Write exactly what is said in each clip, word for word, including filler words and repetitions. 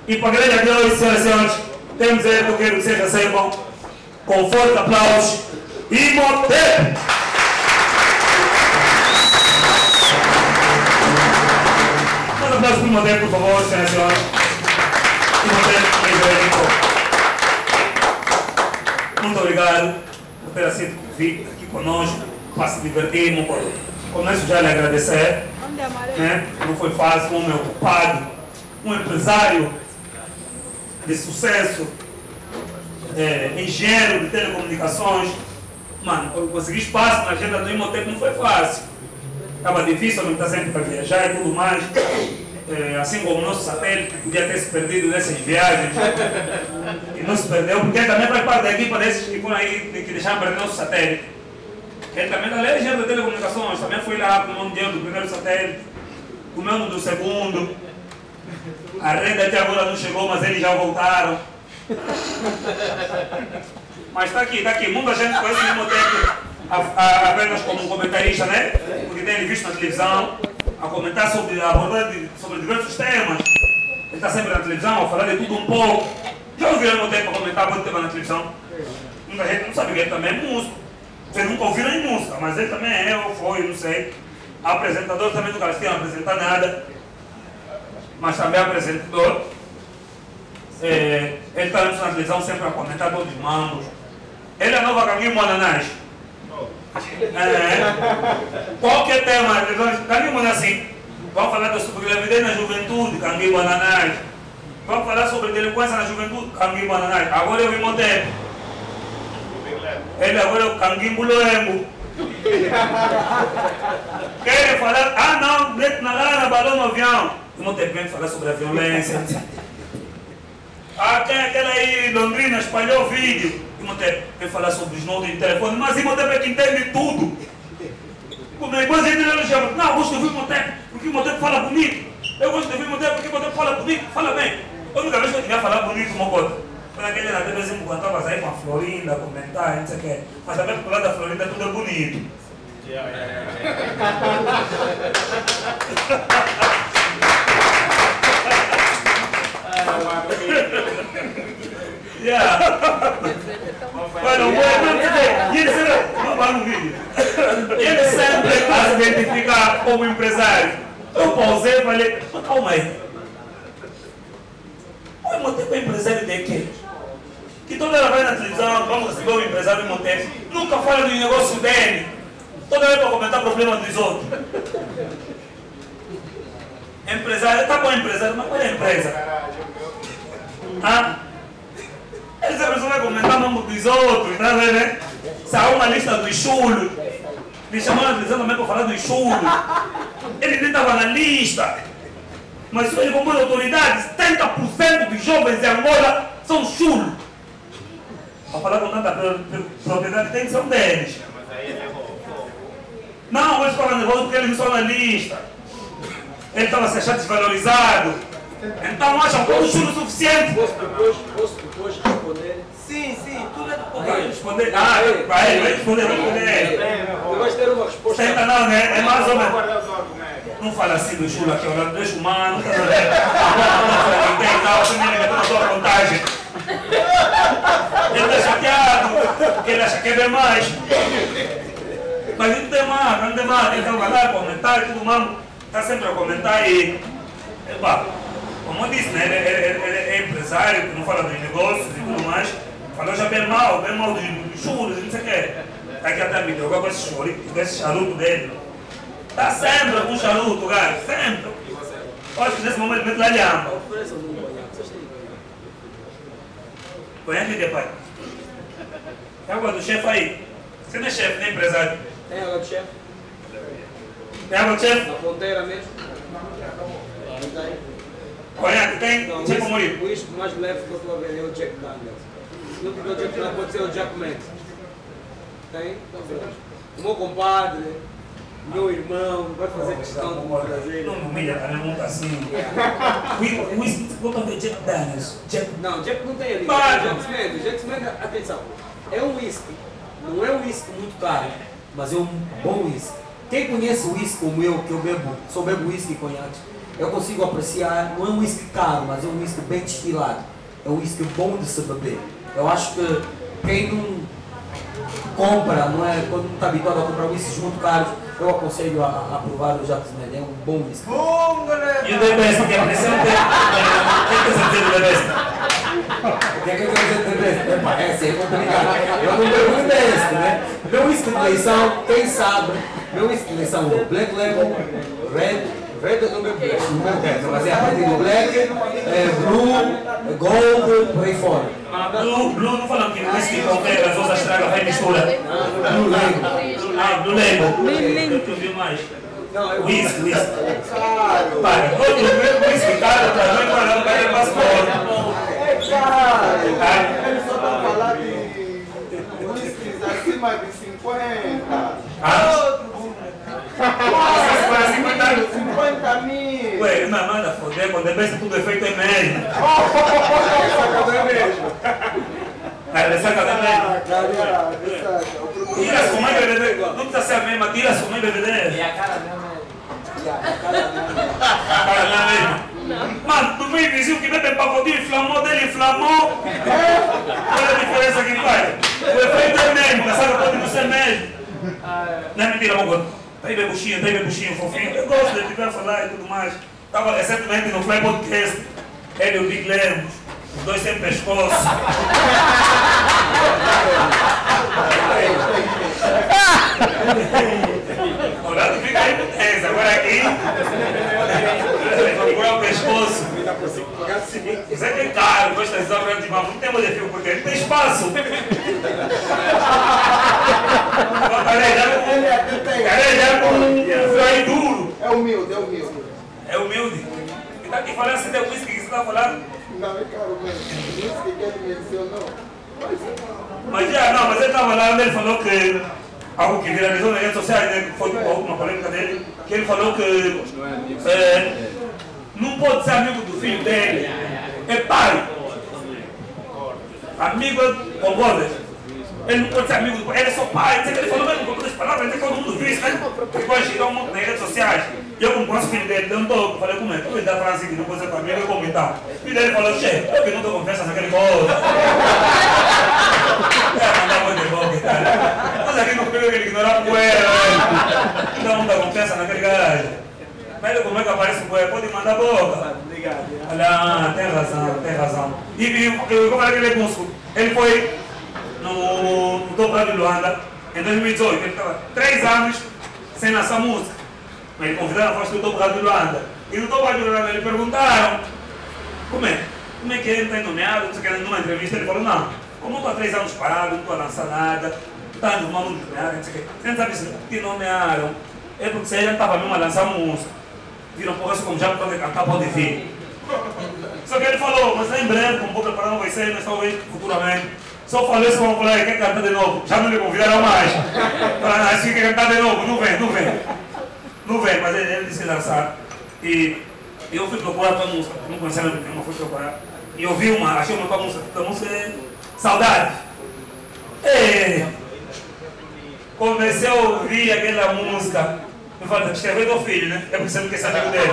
E para a grande de hoje, senhoras e senhores, temos aí que eu quero que vocês recebam com forte aplausos Imhotep! Um aplauso para o Imhotep, por favor, senhoras e senhores. Imhotep, muito obrigado por ter aceito o convite aqui conosco, para se divertir. Começo já a lhe agradecer. Né? Não foi fácil, um homem ocupado, um empresário de sucesso, é, engenheiro de telecomunicações. Mano, conseguir espaço na agenda do Imhotep não foi fácil. Estava difícil, não está sempre para viajar e tudo mais. É, assim como o nosso satélite, que podia ter se perdido nessas viagens. E não se perdeu, porque ele também faz parte da equipa desses que foram aí, que deixaram perder nosso satélite. Ele também está ali, engenheiro de telecomunicações, também foi lá com o dinheiro do primeiro satélite, com o mesmo do segundo. A rede até agora não chegou, mas eles já voltaram. Mas está aqui, está aqui. Muita gente conhece o Imhotep apenas como comentarista, né? Porque tem ele visto na televisão, a comentar sobre, a abordar sobre diversos temas. Ele está sempre na televisão, a falar de tudo um pouco. Já ouviram o Imhotep para comentar muito tema na televisão? Muita gente não sabe que ele também é músico. Vocês nunca ouviram em música, mas ele também é, ou foi, não sei. Apresentador também do Calastinho, não apresenta nada. Mas também apresentador. É, ele está na televisão sempre a comentar todos os mambos. Ele é nova Canguinho Ananás. É. Qualquer tema, Canguinho assim. Vamos falar sobre gravidez na juventude, Canguinho Ananás. Vamos falar sobre delinquência na juventude, Canguinho Ananás. Agora eu vi Imhotep. Ele agora é o Canguinho Loembo. Querem falar, ah não, mete na lana, balão no avião. Imhotep vem falar sobre a violência. Ah, tem aquela aí, Londrina, espalhou o vídeo. Imhotep vem falar sobre os nodos de telefone, mas Imhotep é que entende tudo. Depois a gente não chama, não, eu gosto de ouvir Imhotep, porque Imhotep fala bonito. Eu gosto de ouvir Imhotep porque Imhotep fala bonito, fala bem. A única vez que eu tinha falar bonito, Mocota, foi naquele na T V cinco, quando estava aí com a Florinda, comentar, não sei o quê. Mas também por lá da Florinda tudo é bonito. Yeah, yeah, yeah. Bueno, bueno, e ele sempre, não vai no vídeo, ele sempre a se identificar como empresário. Eu pausei e falei, calma aí. O Imhotep é empresário de quê? Que toda hora vai na televisão, vamos receber o empresário do Imhotep, nunca fala do negócio dele, toda hora para comentar problemas dos outros. Empresário, está bom empresário, mas qual é a empresa? Ah? Ele sempre vai comentar o nome dos outros, tá vendo, né? Se há uma lista dos chulos, me chamou na televisão também para falar dos chulos. Ele nem estava na lista. Mas se ele compõe autoridades, setenta por cento dos jovens em Angola são chulos. Para falar com tanta propriedade, tem que ser um deles. Não, eles falam nervoso porque eles não estão na lista. Ele estava se achando desvalorizado. Então acham que o chulo suficiente. Posso depois, posso depois responder? Sim, sim, tudo é depois. Vai responder. Ah, vai, vai responder, vai responder. Tu vais ter uma resposta. Tenta não, né? É mais ou menos. Não fala assim do chulo aqui, olha, deixa o mano, tá vendo? Não tem tal, você nem lembra da sua contagem. Ele está chateado, porque ele acha que é bem mais. Mas não tem mais, não tem mais, então vai lá comentar e tudo mais. Está sempre a comentar e. Epa, como eu disse, né? Ele, ele, ele é empresário, que não fala dos negócios e tudo mais. Falou já bem mal, bem mal dos, dos chulos, não sei o quê. Está aqui até me drogar com esse choro, com esse charuto dele. Está sempre com charuto, gajo, sempre. Eu acho que nesse momento ele mete lá lhama. Conhece o que, pai? Tem água do chefe aí? Você não é chefe, nem empresário. Tem água do chefe? Tem água do chefe? Na fronteira mesmo? Não tem. Conhece? Tem? Não, Tipo morir. o uísque mais leve que eu estou a ver é o Jack Daniels. Não porque o Jack Daniels pode ser o Jack Manx. Tem? O meu compadre, meu irmão, vai fazer questão de me trazer. Não, não humilha, cara, não tá assim. O uísque, vou ver Jack Daniels. Jack... Não, Jack não tem ali. O Jack Smith, Jack Smith, atenção, é um whisky. Não é um whisky muito caro, mas é um bom whisky. Quem conhece o whisky como eu, que eu bebo, só bebo whisky e conhaque, eu consigo apreciar, não é um whisky caro, mas é um whisky bem destilado. É um whisky bom de se beber. Eu acho que quem não compra, não é, quando não está habituado a comprar whiskies muito caros, eu aconselho a, a provar o Jacques Med, é um bom whisky. Bom, galera! E o The Best, que apareceu um tempo. O que você diz do The Best? O que é que eu quero dizer do The Best? É, parece, é complicado. Eu não bebo o Best, né? Meu whisky de eleição, quem sabe, meu whisky de eleição é o Black Label, Red. Red eu não bebo Black, não bebo Red, mas é a partir do Black, é Blue, Gold, por aí fora. Blue, Blue não falamos que o whisky qualquer, as outras estragas, vai mistura. Blue Label. Ah, Blue Label. Eu vi mais. Não, eu Whisky, whisky. Claro! Pai, outro whisky caro para mim, para não cair passaporte. É caro! Ele só tá falando de whiskies acima de cinquenta. Ah? Para cinquenta cinquenta mil! Ué, não manda foder, quando é bem tudo é feito em mesmo. Essa é mesmo! Cara, essa cada vez. Ah, cara, essa. Tira sua mãe bebedeira. Não precisa ser a mesma, tira sua mãe bebedeira. E a cara mesmo é. A cara mesmo é. A cara não é mesmo. Mano, tu me vizinho que bebe pacotinho, inflamou dele, inflamou. Olha a diferença que faz. O efeito é mesmo, pensava que pode não ser mesmo. Não é mentira, Mogo. Tá aí bebuchinho, tá aí bebuchinho, fofinho. Eu gosto de te ver falar e tudo mais. Estava recentemente no Fly Podcast, ele e o Big Lemos, os dois sem pescoço. Agora tu fica aí no dez, agora aqui. Agora o pescoço. Isso aqui é caro, gosta de obras de mão. Não tem modelo porque não tem espaço. Carejar com um fly duro. É humilde, é humilde. É humilde. E tá aqui falando assim de whisky que você tá falando? Não, é caro mesmo. Isso que ele mencionou. Mas já, não, mas ele estava lá onde ele falou que algo que viralizou nas redes sociais, né, que foi uma última polêmica dele, que ele falou que é, não pode ser amigo do filho dele, é pai. Amigo, concorda? Ele não pode ser amigo do pai, ele é só pai. Ele falou mesmo com todas as palavras, até todo mundo viu isso, né? Ficou a girar um monte nas redes sociais. E eu, como conheço o filho dele, eu não estou, falei como é, tu me dá pra assim que não pode ser amigo, eu como então. O filho dele falou, chefe, eu que não dou confiança naquele coisa. É, mandar muito de boca e tal. Mas aqui no filho ele ignorar o poeira, velho. Não dá muita confiança naquele gajo. Mas ele, como é que aparece o poeira? Pode mandar boca. Olha, ah, tem razão, tem razão. E, e eu vou falar que ele é músico. Ele foi no, no Topo de Luanda, em dois mil e dezoito. Ele estava três anos sem lançar música. Mas ele convidaram a voz do Topo de Luanda. E no Topo de Luanda eles perguntaram como é? Como é que ele está nomeado? Você quer numa entrevista? Ele falou, não, como eu estou há três anos parado, não estou a lançar nada, está no mal nomeado, não sei o quê. Você não sabe se te nomearam. É porque você já estava mesmo a lançar música. Viram, porra, isso como já pode cantar, pode vir. Só que ele falou, mas em breve, como vou preparar não vai ser, mas talvez futuramente. Só falei isso, vamos falar, quer cantar de novo? Já não lhe convidaram mais. Falaram, ah, esse quer cantar de novo, não vem, não vem. Não vem, mas ele, ele disse lançar. E eu fui procurar a tua música, não conhecia nenhuma, fui procurar. E eu vi uma, achei uma tua música, tua música é Saudade. E comecei a ouvir aquela música. Eu falei, escreveu do filho, né? É porque você não quer saber dele.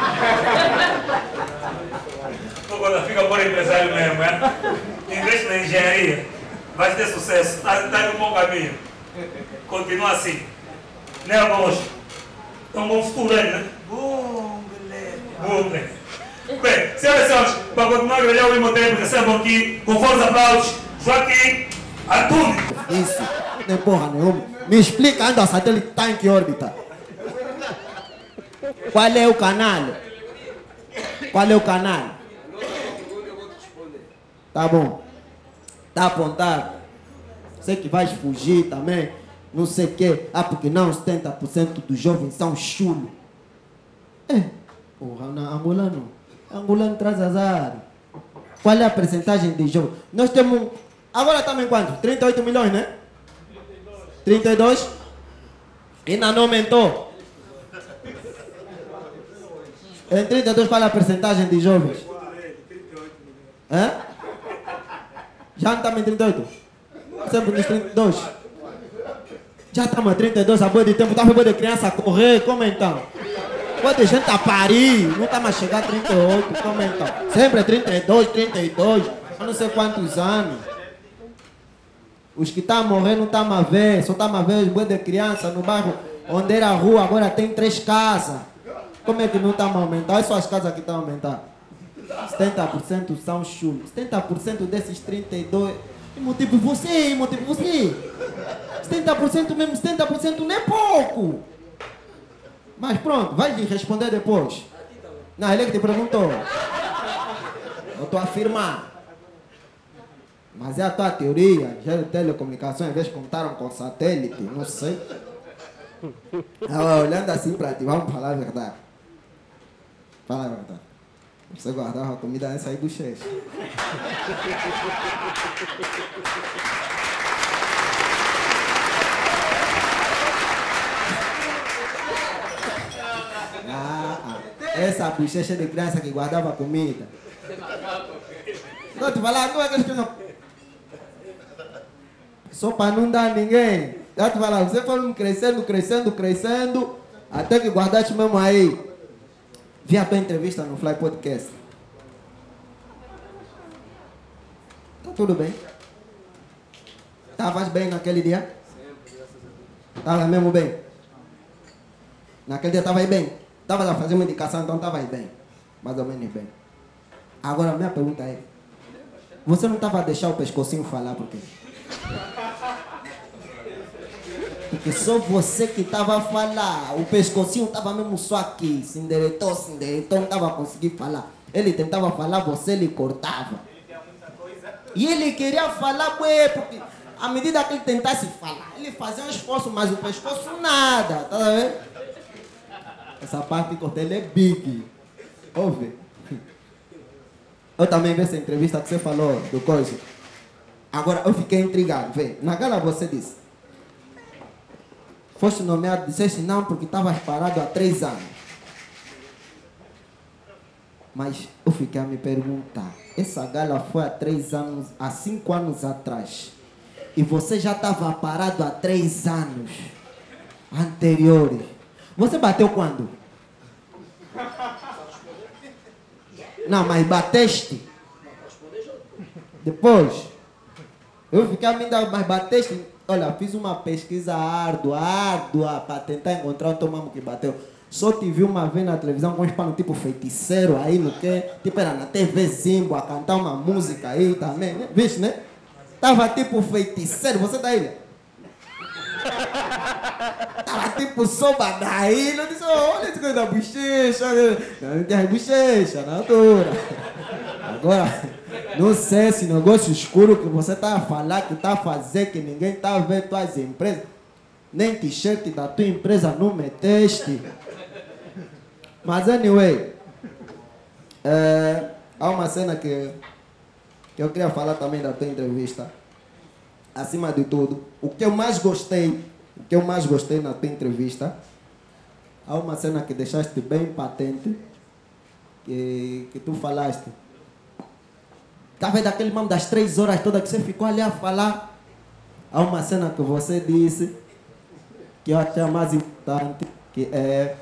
Agora fica por empresário mesmo, né? Investe na engenharia, vai ter sucesso, está tá no bom caminho. Continua assim. Né, moço? Então, bom futuro aí, né? Bom, beleza. Bom, né? Bem, senhoras e senhores, para continuar a grelhar ao mesmo tempo, recebam aqui, com fortes aplausos, Joaquim Antunes. Isso, não é porra nenhuma. Me explica onde o satélite está em que órbita. Qual é o canal? Qual é o canal? Tá bom. Tá apontado. Sei que vais fugir também. Não sei o quê. Ah, porque não, setenta por cento dos jovens são chulos. É. Porra, na Angola não. Angola não traz azar. Qual é a percentagem de jovens? Nós temos... Agora estamos em quanto? trinta e oito milhões, né? trinta e dois? Ainda não aumentou. Em trinta e dois, qual é a percentagem de jovens? Hã? Já não estamos em trinta e oito? Sempre nos trinta e dois. Já estamos a trinta e dois, a boa de tempo, estava boa de criança a correr, como então? Quanta gente a parir, não está mais a chegar a trinta e oito, como então? Sempre trinta e dois, trinta e dois, eu não sei quantos anos. Os que estão a morrer não estão a ver, só estão a ver os bois de criança no bairro onde era a rua, agora tem três casas. Como é que não estão a aumentar? Olha só as casas que estão a aumentar. setenta por cento são chulos. setenta por cento desses trinta e dois. Tipo você, tipo você. setenta por cento mesmo, setenta por cento não é pouco. Mas pronto, vai lhe responder depois. Não, ele é que te perguntou. Eu estou a afirmar. Mas é a tua teoria. Já de telecomunicações, às vezes contaram com satélite, não sei. Ah, olhando assim para ti, vamos falar a verdade. Fala a verdade. Você guardava a comida nessa aí bochecha. Ah, ah, essa bochecha de criança que guardava comida. Não te falar, não é que não. Só para não dar a ninguém. Já te falar, você foi crescendo, crescendo, crescendo, até que guardaste mesmo aí. Vi a tua entrevista no Fly Podcast. Tá tudo bem? Estavas bem naquele dia? Estava mesmo bem? Naquele dia estava aí bem? Estavas a fazer uma indicação, então estava aí bem. Mais ou menos bem. Agora a minha pergunta é, você não estava a deixar o pescocinho falar por quê? Porque só você que estava a falar. O pescocinho estava mesmo só aqui. Se endireitou, se endireitou, não estava a conseguir falar. Ele tentava falar, você lhe cortava. E ele queria falar, ué, porque à medida que ele tentasse falar, ele fazia um esforço, mas o pescoço nada. Tá vendo? Essa parte que cortei é big. Ouve. Eu também vi essa entrevista que você falou do coisa. Agora eu fiquei intrigado. Vê, naquela você disse. Foste nomeado, disseste não porque estavas parado há três anos. Mas eu fiquei a me perguntar, essa gala foi há três anos, há cinco anos atrás. E você já estava parado há três anos anteriores. Você bateu quando? Não, mas bateste? Depois? Eu fiquei a me dar, mas bateste? Olha, fiz uma pesquisa árdua, árdua, para tentar encontrar o teu mamo que bateu. Só te vi uma vez na televisão com um pano tipo feiticeiro aí, no que? Tipo, era na T V Zimbo, a cantar uma música aí também, né? Viste, né? Tava tipo feiticeiro, você da ilha? Tava tipo soba da ilha, eu disse, oh, olha esse coisa da bochecha, não tem bochecha na altura. Agora... Não sei esse negócio escuro que você está a falar, que está a fazer, que ninguém está a ver tuas empresas. Nem t-shirt da tua empresa não meteste. Mas anyway, é, há uma cena que, que eu queria falar também da tua entrevista. Acima de tudo, o que eu mais gostei, o que eu mais gostei na tua entrevista, há uma cena que deixaste bem patente, que, que tu falaste. Talvez daquele mamo das três horas todas que você ficou ali a falar. Há uma cena que você disse que eu acho mais importante, que é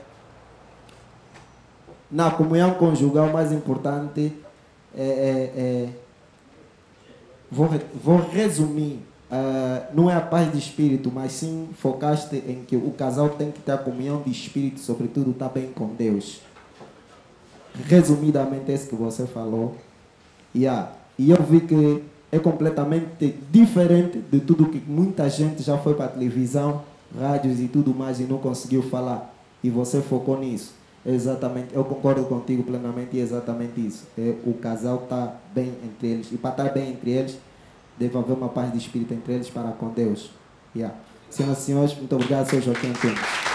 na comunhão conjugal o mais importante é, é, é vou, vou resumir, uh, não é a paz de espírito, mas sim focaste em que o casal tem que ter a comunhão de espírito, sobretudo estar bem com Deus. Resumidamente é isso que você falou. Yeah. E eu vi que é completamente diferente de tudo que muita gente já foi para a televisão, rádios e tudo mais e não conseguiu falar. E você focou nisso. Exatamente, eu concordo contigo plenamente e é exatamente isso. É, o casal está bem entre eles. E para estar bem entre eles, deve haver uma paz de espírito entre eles para com Deus. Yeah. Senhoras e senhores, muito obrigado, seu Joaquim Antunes.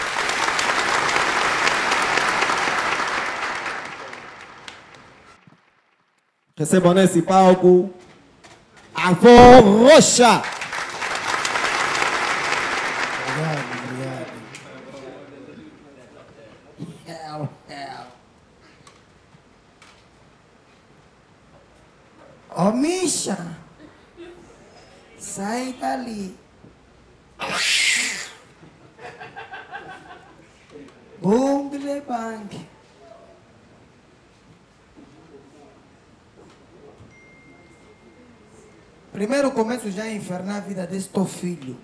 Recebam nesse palco Avô Rocha. Obrigado, obrigado. Hell, hell. Ô, Misha, sai dali. Bungle bang. Primeiro começo já a infernar a vida desse teu filho.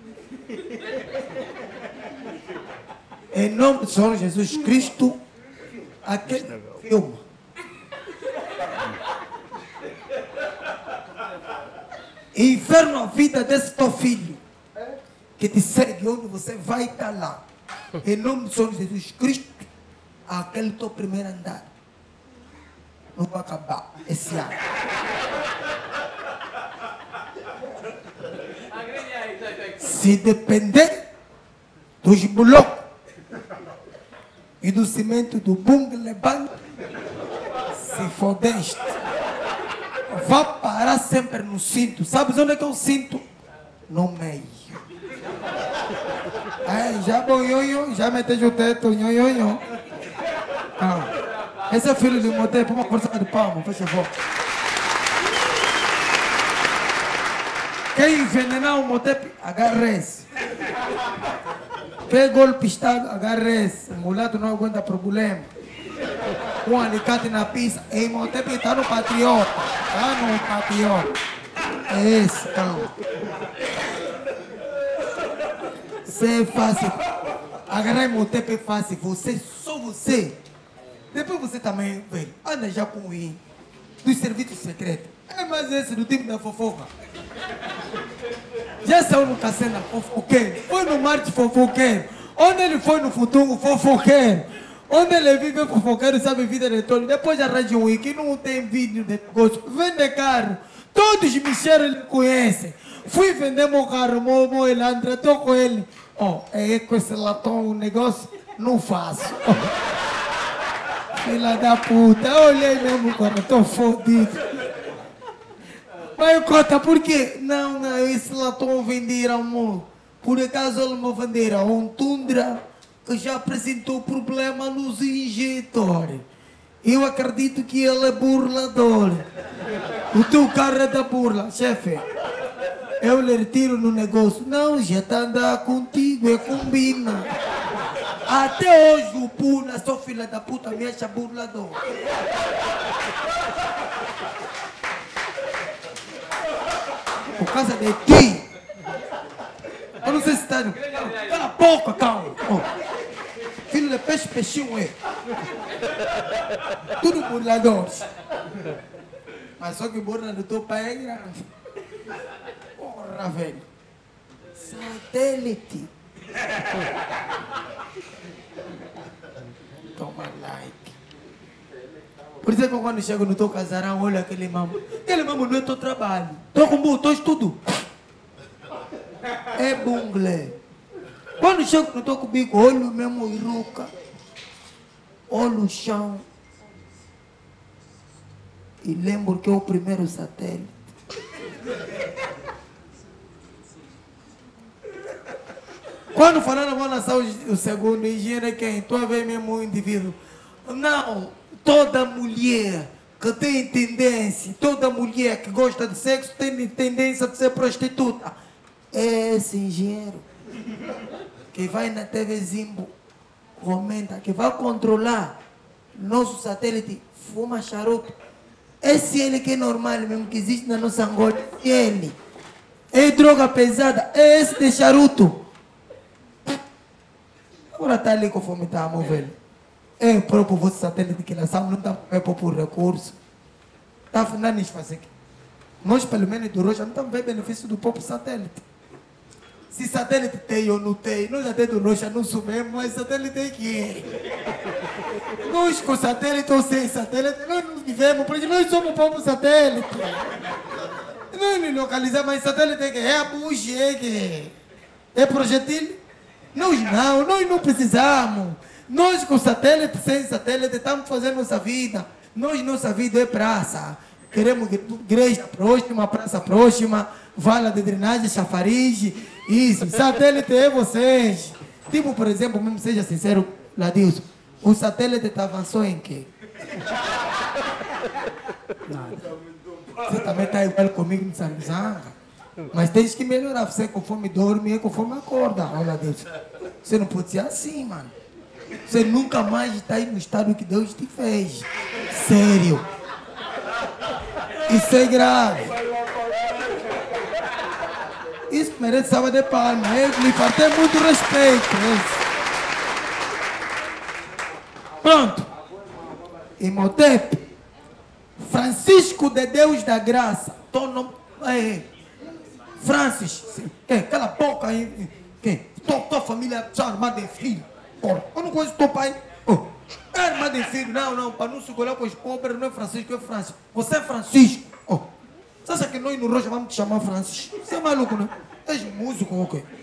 Em nome do Senhor Jesus Cristo, aquele filme. Inferno a vida desse teu filho. Que te segue onde você vai estar lá. Em nome do Senhor Jesus Cristo, aquele teu primeiro andar não vai acabar esse ano. Se depender dos blocos e do cimento do bungle bang, se fodeste, vá parar sempre no cinto. Sabes onde é que eu sinto? No meio. É, já boiou, já meteu o teto, nho, nho, nho. Ah, esse é filho de Moté, põe uma força de palma, por favor. Quer envenenar o Moté, agarra esse. Quer golpistado, agarra esse. O mulato não aguenta problema. Um alicate na pista, e Moté está no patriota. Está no patriota. É esse, calma. Você é fácil. Agarrar o Moté é fácil. Você, só você. Depois você também, velho, anda já com o I dos serviços secretos. É mais esse do time da fofoca. Já saiu no Cacena fofoqueiro. Foi no Marte fofoqueiro. Onde ele foi no futuro fofoqueiro. Onde ele vive fofoqueiro, sabe vida de todo. Depois arranja um I que não tem vídeo de negócio. Vende carro. Todos me cheiram, ele conhece. Fui vender meu carro, meu, meu Elantra, estou com ele. Ó, oh, é com esse latão o negócio, não faço. Filha da puta, eu olhei mesmo agora, estou fodido. Mas conta, por quê? Não, não, esse latão venderam, amor. Por acaso ele me venderam um Tundra que já apresentou problema nos injetores. Eu acredito que ele é burlador. O teu carro é da burla, chefe. Eu lhe retiro no negócio. Não, já está a andar contigo, é combina. Até hoje o Puna, sua filha da puta, me acha burlador. Por causa de ti. Eu não sei se está... Cala a boca, calma. Oh. Filho de peixe, peixinho é. Tudo burladores. Mas só que burla do teu pai é grande. Porra, velho. Satélite. Toma like. Por isso é que quando chego no teu casarão, olha aquele mamo. Aquele mamo não é teu trabalho. Estou com botões tudo. É bungle. Quando chego no teu cubico, olho mesmo iruca. Olho o chão. E lembro que é o primeiro satélite. Quando falaram vou lançar o segundo, engenheiro é quem? Tu a ver mesmo o indivíduo. Não, toda mulher que tem tendência, toda mulher que gosta de sexo tem tendência de ser prostituta. É esse engenheiro que vai na T V Zimbo, comenta, que vai controlar nosso satélite, fuma charuto. Esse ele que é normal mesmo, que existe na nossa Angola. Ele é droga pesada, é esse de charuto. Agora está ali conforme está a mover. É o próprio vosso satélite que lançamos, não está é por recurso. Está a final nisso fazer aqui. Nós, pelo menos do Rocha, não estamos vendo benefício do próprio satélite. Se satélite tem ou não tem, nós até do Rocha não sabemos, mas satélite é que é. Nós com satélite ou sem satélite, nós não vivemos, porque nós somos o próprio satélite. Nós nos localizamos, mas satélite é que é a bucha, é que é projetil. Nós não, nós não precisamos. Nós com satélite, sem satélite, estamos fazendo nossa vida. Nós, nossa vida é praça. Queremos igreja próxima, praça próxima, vala de drenagem, chafariz, isso. Satélite é vocês. Tipo, por exemplo, mesmo seja sincero, Ladilson, o satélite tá avançou em quê? Nada. Você também está igual comigo no Sanzanga. Mas tens que melhorar. Você conforme dorme, conforme acorda. Olha Deus. Você não pode ser assim, mano. Você nunca mais está aí no estado que Deus te fez. Sério. Isso é grave. Isso merece salva de palma. Eu lhe faltei muito respeito. Pronto. Imhotep. Francisco de Deus da Graça. Tono, é, Francis. É, cala a boca aí. É, tua, tua família é armada de filho. Porra, eu não conheço teu pai. Oh, é armada de filho. Não, não. Para não se olhar com os pobres, não é Francisco, é Francis. Você é Francisco. Oh. Você acha que nós no Rocha vamos te chamar Francis? Você é maluco, não? És músico ou quê?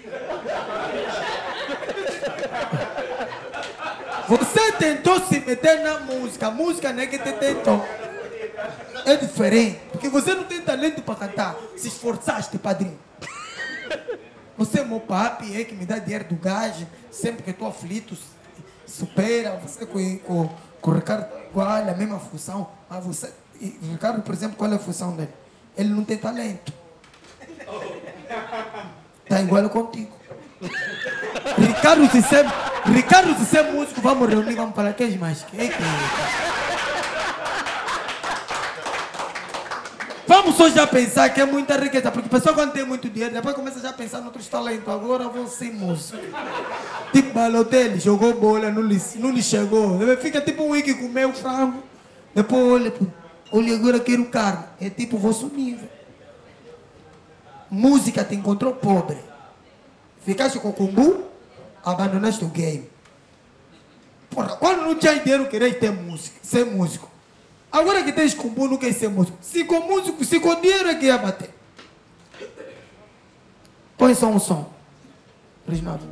Você tentou se meter na música. A música não é que te tentou. É diferente. Porque você não tem talento para cantar. Se esforçaste, padrinho. Você é meu papi, é que me dá dinheiro do gás. Sempre que estou aflito, supera. Você com, com, com o Ricardo, qual é a mesma função? Mas você, o Ricardo, por exemplo, qual é a função dele? Ele não tem talento. Está igual contigo. Ricardo, se ser, Ricardo, se ser músico, vamos reunir, vamos falar que é mais. Que é que... Vamos só já pensar que é muita riqueza, porque a pessoa quando tem muito dinheiro, depois começa já a pensar em outros talentos. Agora vou ser músico. Tipo Balotelli, jogou bola, não lhe, não lhe chegou. Fica tipo um wiki comeu frango. Depois olha, olha agora quero carne. É tipo o vosso nível. Música te encontrou pobre. Ficaste com o cumbu, abandonaste o game. Porra, quando não tinha dinheiro, queres ter música, ser músico. Agora que tens cumbu, não quer ser músico. Se com músico, se com dinheiro é que ia bater. Põe só um som. Reginaldo.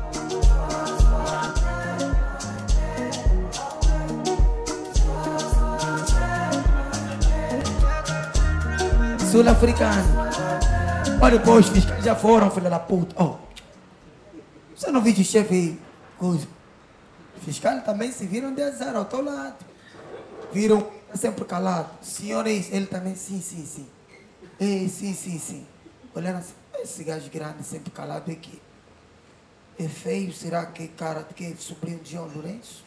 Sul-africano. Olha, depois os fiscais já foram, filha da puta. Oh. Você não viu o chefe coisa? Os fiscais também se viram de azar ao teu lado. Viram sempre calado. Senhores, ele também, sim, sim, sim. É, sim, sim, sim. Olharam assim, esse gajo grande sempre calado aqui. É feio, será que cara que é sobrinho de João Lourenço?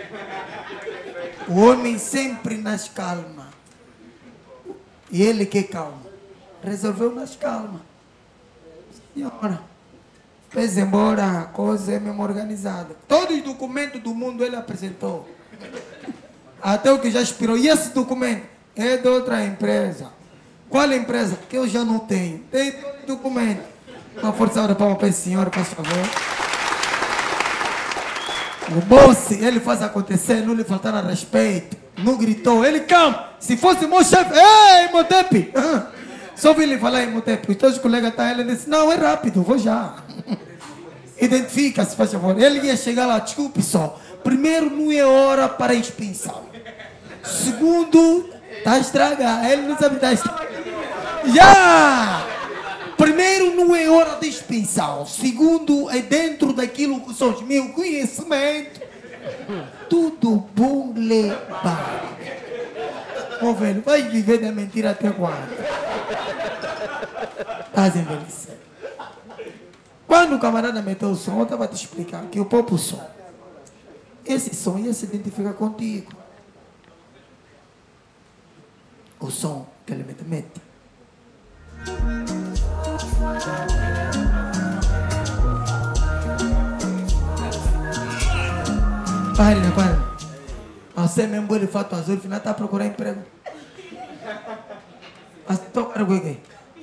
O homem sempre nas calmas. E ele que calma. Resolveu nas calmas. Senhora, fez embora, a coisa é mesmo organizada. Todos os documentos do mundo ele apresentou. Até o que já expirou. E esse documento é de outra empresa. Qual empresa? Que eu já não tenho. Tem documento. Uma força de palma para esse senhor, por favor. O boss, ele faz acontecer, não lhe faltaram respeito. Não gritou. Ele, calma. Se fosse meu chefe, ei, Imhotep. Só vi ele falar Imhotep. Os teus colegas estão, ele disse, não, é rápido, vou já. Identifica-se, faz favor. Ele ia chegar lá, desculpe só. Primeiro, não é hora para inspeção. Segundo, está a estragar. Ele não sabe estar a estragar. Já! Primeiro, não é hora de inspeção. Segundo, é dentro daquilo que são os meus conhecimentos. Tudo bom levar. Ô velho, vai viver da mentira até quando? Estás envelhecendo. Quando o camarada meteu o som, eu estava a te explicar que o próprio som, esse som ia se identificar contigo. O som que ele mete, mete. Para, para. Você mesmo de fato azul, no final está a procurar emprego. Mas toca o que?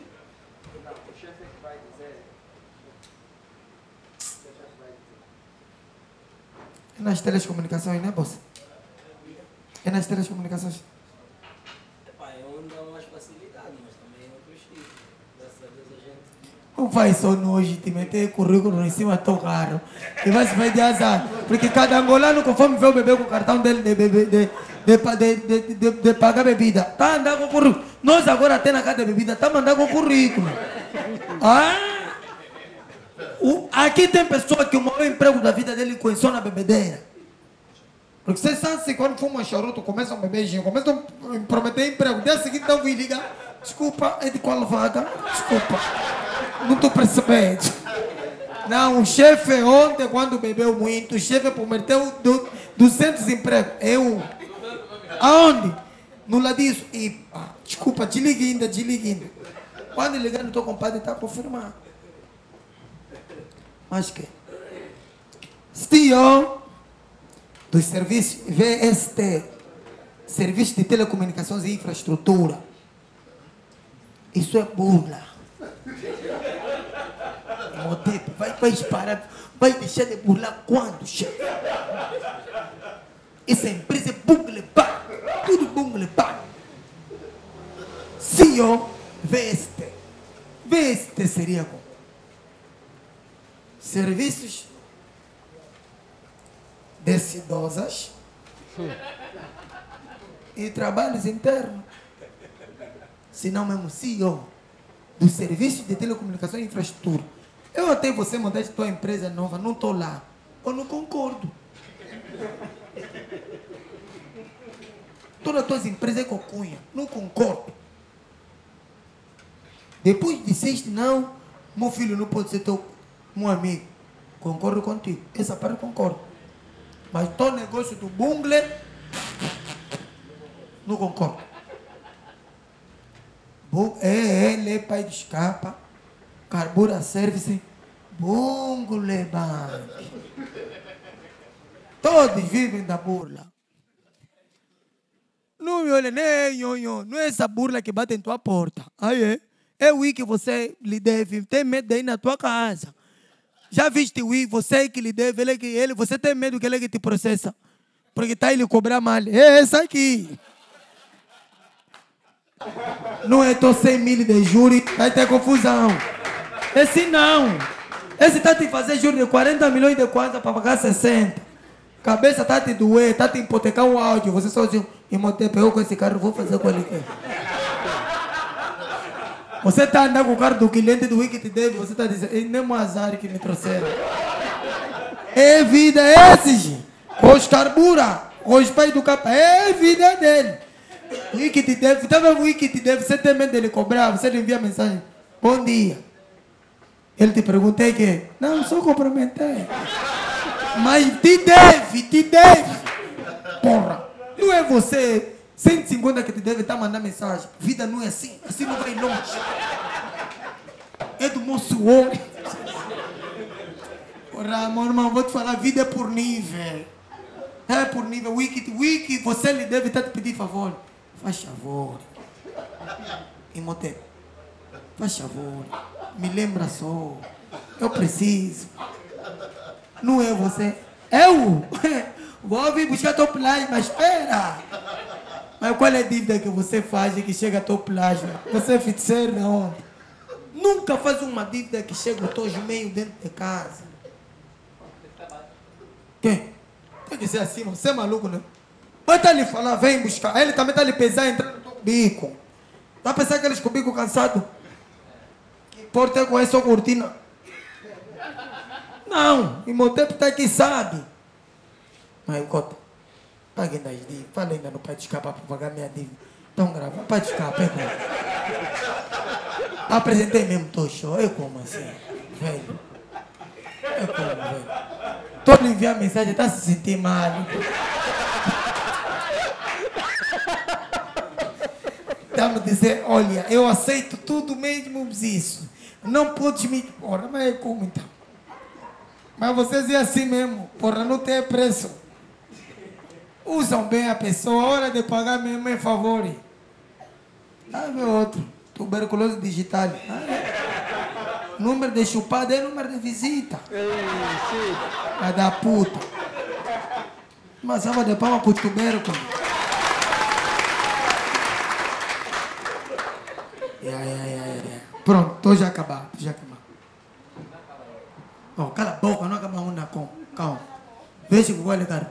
É nas telecomunicações, né, boss? É nas telecomunicações. É onde dá mais facilidade, mas também em outros tipos. Graças a Deus a gente. Não faz só noite, te meter currículo em cima do teu carro. E vai se ver de azar. Porque cada angolano, conforme vê o bebê com o cartão dele de, de, de, de, de, de, de, de pagar bebida, tá andando com currículo. Nós agora até na casa de bebida, estamos andando com currículo. Ah! O, aqui tem pessoa que o maior emprego da vida dele começou na bebedeira. Porque vocês sabem se quando fumam charuto, começam a beber, começam a prometer emprego. Dia seguinte não vou ligar. Desculpa, é de qual vaga? Desculpa. Não estou percebendo. Não, o chefe ontem, quando bebeu muito, o chefe prometeu du duzentos empregos. Eu. Aonde? No lado disso. E, ah, desculpa, desliga ainda, desliga ainda. Quando ligar no teu compadre, está confirmado. Mas que? C E O dos serviços V S T, Serviço de Telecomunicações e Infraestrutura. Isso é burla. Motepe, vai, vai parar, vai deixar de burlar quando, chefe? Essa empresa é bungle pá, tudo bungle pá. C E O V S T. V S T seria como? Serviços decidosas e trabalhos internos. Se não mesmo C E O do Serviço de Telecomunicação e Infraestrutura. Eu até você montar a tua empresa nova, não estou lá. Eu não concordo. Todas as tuas empresas é cocunha. Não concordo. Depois disseste não, meu filho não pode ser teu meu amigo. Concordo contigo. Essa parte eu concordo. Mas todo negócio do bungle, não concordo. É ele, pai de escapa, Carbura Service, bungle bank. Todos vivem da burla. Não me olha, nem, não é essa burla que bate em tua porta. Aí é. É o que você lhe deve, tem medo de ir na tua casa. Já viste o I, você que lhe deve, ele que ele, você tem medo que ele que te processa. Porque está ele cobrar mal. É essa aqui. Não é tô cem mil de júri, vai ter confusão. Esse não. Esse está te fazer júri de quarenta milhões de kwanza para pagar sessenta. Cabeça está te doer, está te hipotecar o áudio. Você só diz, Imotepe, eu com esse carro vou fazer com ele. Você está andando com o carro do cliente do que te deve, você está dizendo, é mesmo azar que me trouxeram. É vida esse, os carbura, os pais do capa, é vida dele. O que te deve, tá vendo o que te deve, você tem medo dele cobrar, você lhe envia mensagem, bom dia. Ele te perguntei que, não, só cumprimentei. Mas te deve, te deve. Porra, não é você. cento e cinquenta que te deve estar mandando mensagem. Vida não é assim. Assim não vai longe. É do meu suor. Porra, meu irmão, vou te falar. Vida é por nível. É por nível. Wiki, wiki, você lhe deve estar te pedir favor. Faz favor. Imotepe. Faz favor. Me lembra só. Eu preciso. Não é você. Eu. Vou vir buscar teu plástico, mas espera. Mas qual é a dívida que você faz e que chega a teu plágio? Você é feiticeiro de onde? Nunca faz uma dívida que chega o teu meio dentro de casa. Quem? Tem que ser assim, você é maluco, né? Vai estar lhe falar, vem buscar. Ele também está lhe pesar entrar no teu bico. Está pensando que eles com o bico cansado? Por ter com essa cortina? Não, o meu tempo está aqui, sabe? Mas, cota. Pague das dívidas. Fala ainda no pai de escapar para pagar minha dívida. Estão gravando. Pai de escapar, é como? Apresentei mesmo teu show. É como assim? Velho. É como, velho? Todo enviar mensagem, está se sentindo mal. Está me dizer, olha, eu aceito tudo mesmo isso. Não podes me... Porra, mas é como então? Mas vocês é assim mesmo. Porra, não tem preço. Usam bem a pessoa, hora de pagar mesmo em favor. Ah, meu outro, tuberculose digital. Ah, é. Número de chupada é número de visita. A da puta. Uma salva de palma pro tubérculo. Yeah, yeah, yeah, yeah. Pronto, tô já acabado, tô já acabado. Oh, cala a boca, não acabamos na com. Calma. Veja o que vai ligar.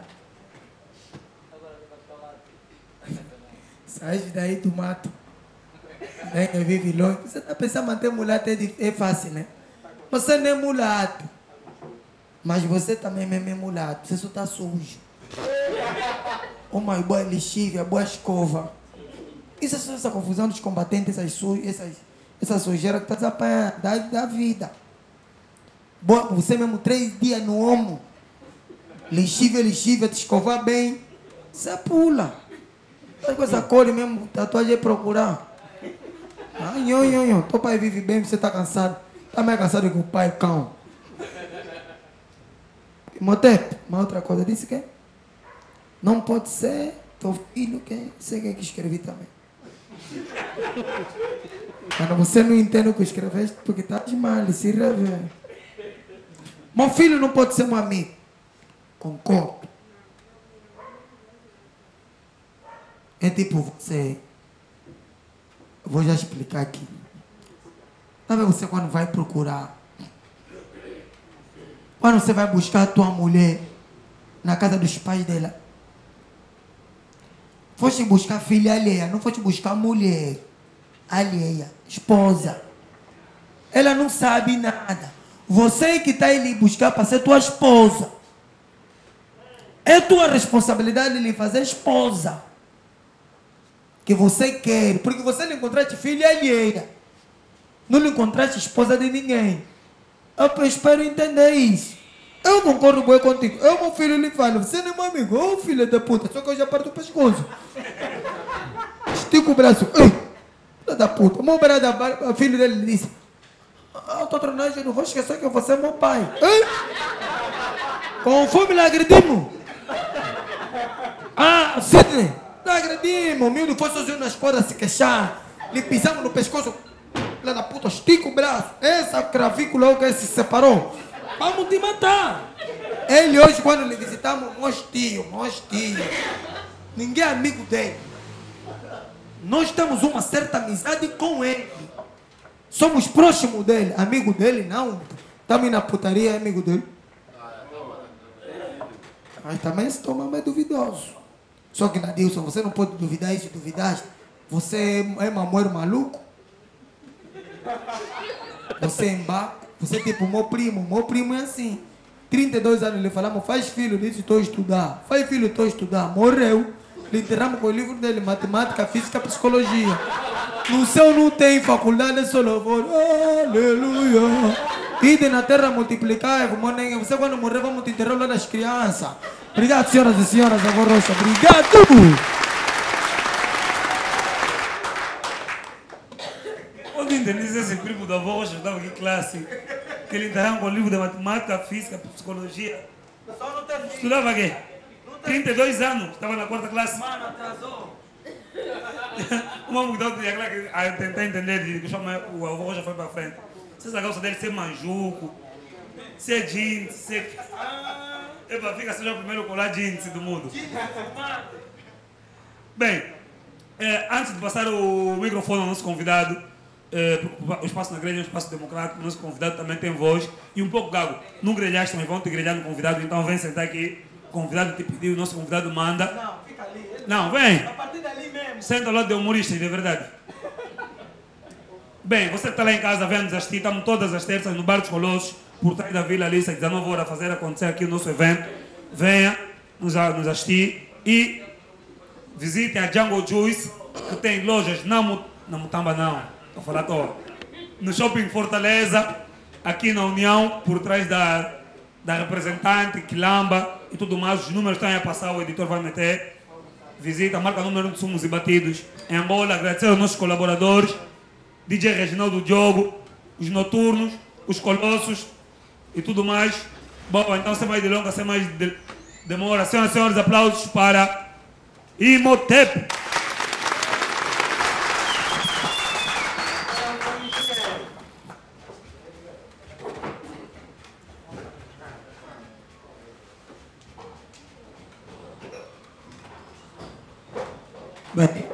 Sai daí do mato. Daí que vive longe. Você está pensando manter mulato é, é fácil, né? Você não é mulato. Mas você também mesmo é mulato. Você só está sujo. Uma boa lixívia, boa escova. Isso é só essa confusão dos combatentes, essas, su essas, essa sujeira que está desapanhando da, da vida. Você mesmo três dias no ombro. Lixível, lixível, te escovar bem. Você pula. Com essa cor mesmo, tatuagem é procurar. Ah, nho, nho, nho. Teu pai vive bem, você está cansado. Está mais cansado que o pai, cão. Motep, uma outra coisa, disse que não pode ser teu filho que você quer que escrevi também. Quando você não entende o que escreveste, porque está de mal, se rever. Meu filho não pode ser um amigo. Concordo. É tipo você. Eu vou já explicar aqui. Sabe você quando vai procurar? Quando você vai buscar a tua mulher na casa dos pais dela? Foste buscar filha alheia, não foste buscar mulher alheia, esposa. Ela não sabe nada. Você que está ali buscar para ser tua esposa. É tua responsabilidade lhe fazer esposa. Que você quer. Porque você não encontraste filha alheia. Não lhe encontraste esposa de ninguém. Eu espero entender isso. Eu concordo bem contigo. Eu, meu filho, lhe falo. Você não é meu amigo. Ô, filho da puta. Só que eu já parto o pescoço. Estica o braço. Ei, filho da puta. Meu braço, o filho dele disse. Ah, eu tô tronando, eu não vou esquecer que você é meu pai. Ei? Com fome lhe agredimos. Ah, Sidney. Lhe agredimos. Meu não foi sozinho na escola se queixar. Lhe pisamos no pescoço. Filho da puta, estica o braço. Essa cravícula é que se separou. Vamos te matar. Ele hoje, quando lhe visitamos, nós tio, nós tio. Ninguém é amigo dele. Nós temos uma certa amizade com ele. Somos próximos dele. Amigo dele, não. Estamos na putaria, é amigo dele. Mas também esse toma é duvidoso. Só que, Nadilson, você não pode duvidar isso, duvidaste. Você é mamoeiro maluco? Você é embaco? Você é tipo meu primo. Meu primo é assim. trinta e dois anos, ele falamos, faz filho, disse, estou a estudar. Faz filho, estou a estudar. Morreu. Lhe enterramos com o livro dele, matemática, física, psicologia. No céu não tem faculdade, só louvor. Aleluia. Ide na terra multiplicar. Você quando morrer, vamos te enterrar lá das crianças. Obrigado, senhoras e senhores, Avô Rocha. Obrigado. Onde entendiste esse primo da Avô Rocha, estava em classe, que ele enterrava com o livro de matemática, física, psicologia. Estudava aqui? trinta e dois anos, estava na quarta classe. Mano, atrasou. Uma mulher a tentar entender que chama o avô já foi para frente. Se essa calça dele ser manjuco, ser jeans, ser. Epa, fica seja o primeiro colar jeans do mundo. Bem, é, antes de passar o microfone ao nosso convidado, é, o espaço na igreja é um espaço democrático, o nosso convidado também tem voz e um pouco gago. Não grelhaste, mas vão te grelhar no convidado, então vem sentar aqui. O convidado te pediu, o nosso convidado manda. Não, fica ali. Não, vem. A partir dali mesmo. Senta ao lado de humorista, de verdade. Bem, você que está lá em casa vendo nos assistir, estamos todas as terças no Bar dos Colossos, por trás da Vila Alice, às dezenove horas, a fazer acontecer aqui o nosso evento. Venha nos, nos assistir e visitem a Jungle Juice, que tem lojas na, na Mutamba, não, estou falando à toa. No Shopping Fortaleza, aqui na União, por trás da, da representante, Quilamba e tudo mais. Os números estão aí a passar, o editor vai meter. Visita, marca número de sumos e batidos. Em Angola, agradecer aos nossos colaboradores, D J Reginaldo Diogo, os Noturnos, os Colossos e tudo mais. Bom, então, sem mais delongas, sem mais de demora, senhoras e senhores, aplausos para Imhotep. Bem,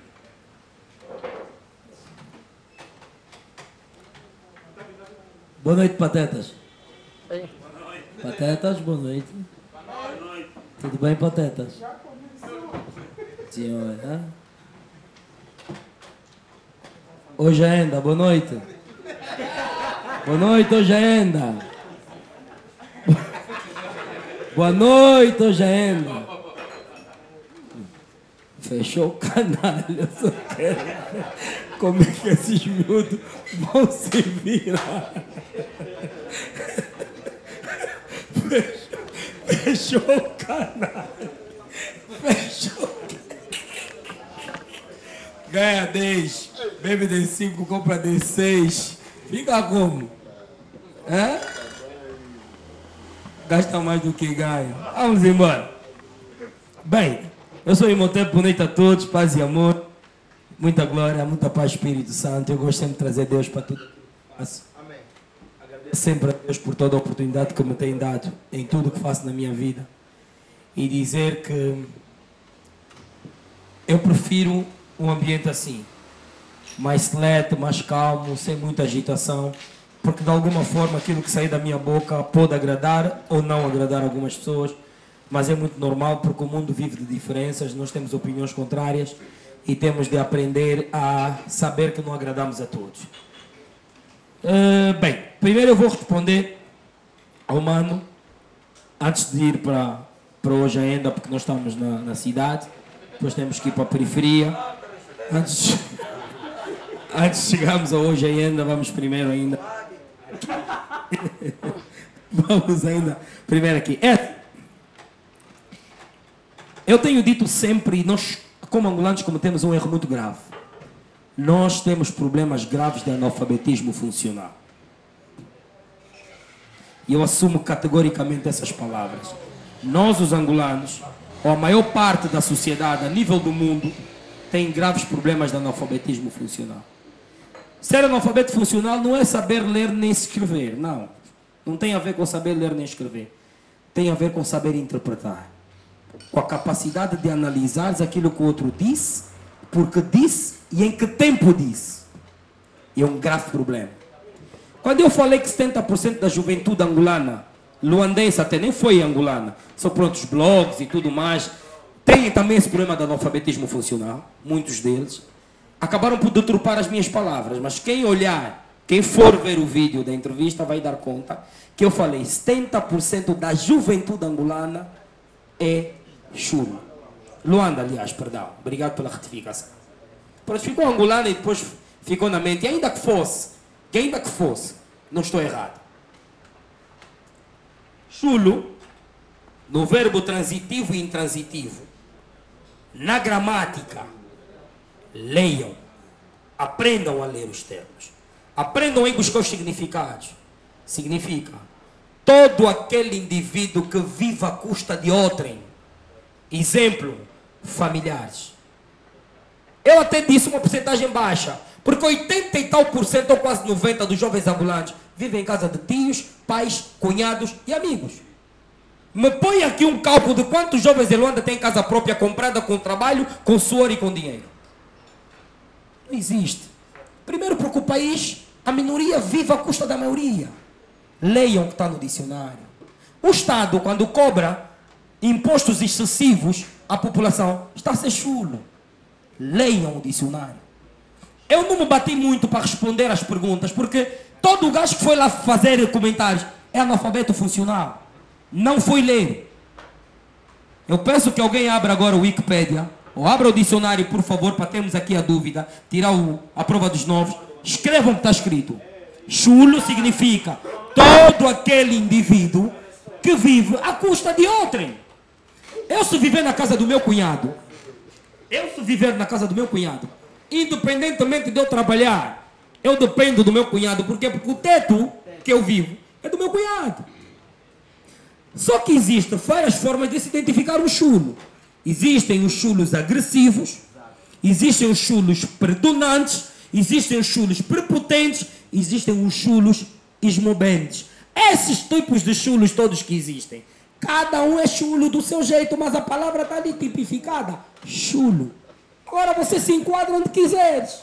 boa noite, Patetas. Patetas, boa noite. Tudo bem, Patetas? Senhora. Hoje ainda, boa noite. Boa noite, hoje ainda. Boa noite, hoje ainda. Fechou o canal, eu só quero ver como é que esses miúdos vão se virar. Fechou o canal. Fechou. Ganha dez, bebe de cinco, compra de seis. Fica como? É? Gasta mais do que ganha. Vamos embora. Bem, eu sou Imhotep, boa noite a todos, paz e amor. Muita glória, muita paz, Espírito Santo. Eu gosto sempre de trazer Deus para tudo que faço. Amém. Agradeço sempre a Deus por toda a oportunidade que me tem dado em tudo que faço na minha vida. E dizer que eu prefiro um ambiente assim, mais selete, mais calmo, sem muita agitação, porque de alguma forma aquilo que sai da minha boca pode agradar ou não agradar algumas pessoas, mas é muito normal porque o mundo vive de diferenças, nós temos opiniões contrárias e temos de aprender a saber que não agradamos a todos. Uh, bem, primeiro eu vou responder ao mano, antes de ir para, para hoje ainda, porque nós estamos na, na cidade, depois temos que ir para a periferia. Antes, antes de chegarmos a hoje ainda, vamos primeiro ainda. Vamos ainda primeiro aqui. É, eu tenho dito sempre, nós como angolanos cometemos um erro muito grave. Nós temos problemas graves de analfabetismo funcional. E eu assumo categoricamente essas palavras. Nós, os angolanos, ou a maior parte da sociedade a nível do mundo, tem graves problemas de analfabetismo funcional. Ser analfabeto funcional não é saber ler nem escrever, não. Não tem a ver com saber ler nem escrever. Tem a ver com saber interpretar. Com a capacidade de analisar aquilo que o outro disse, porque disse e em que tempo disse. E é um grave problema. Quando eu falei que setenta por cento da juventude angolana, luandense até nem foi angolana, são prontos blogs e tudo mais, tem também esse problema de analfabetismo funcional, muitos deles, acabaram por deturpar as minhas palavras, mas quem olhar, quem for ver o vídeo da entrevista vai dar conta que eu falei setenta por cento da juventude angolana é chulo. Luanda, aliás, perdão, obrigado pela retificação. Mas ficou angolana e depois ficou na mente, e ainda que fosse, que ainda que fosse, não estou errado. Chulo, no verbo transitivo e intransitivo, na gramática, leiam, aprendam a ler os termos, aprendam a buscar os significados. Significa todo aquele indivíduo que vive à custa de outrem. Exemplo, familiares. Eu até disse uma porcentagem baixa, porque oitenta e tal por cento ou quase noventa dos jovens angolanos vivem em casa de tios, pais, cunhados e amigos. Me põe aqui um cálculo de quantos jovens em Luanda têm casa própria comprada com trabalho, com suor e com dinheiro. Não existe. Primeiro porque o país, a minoria vive à custa da maioria. Leiam o que está no dicionário. O Estado, quando cobra impostos excessivos à população, está a ser chulo. Leiam o dicionário. Eu não me bati muito para responder às perguntas, porque todo o gajo que foi lá fazer comentários é analfabeto funcional. Não foi ler. Eu peço que alguém abra agora o Wikipedia, ou abra o dicionário, por favor, para termos aqui a dúvida, tirar o, a prova dos novos. Escrevam o que está escrito. Chulo significa todo aquele indivíduo que vive à custa de outrem. Eu se viver na casa do meu cunhado, eu se viver na casa do meu cunhado, independentemente de eu trabalhar, eu dependo do meu cunhado. Por quê? Porque o teto que eu vivo é do meu cunhado. Só que existem várias formas de se identificar um chulo. Existem os chulos agressivos, existem os chulos predominantes, existem os chulos prepotentes, existem os chulos esmobentes. Esses tipos de chulos todos que existem, cada um é chulo do seu jeito, mas a palavra está ali tipificada, chulo. Agora você se enquadra onde quiseres.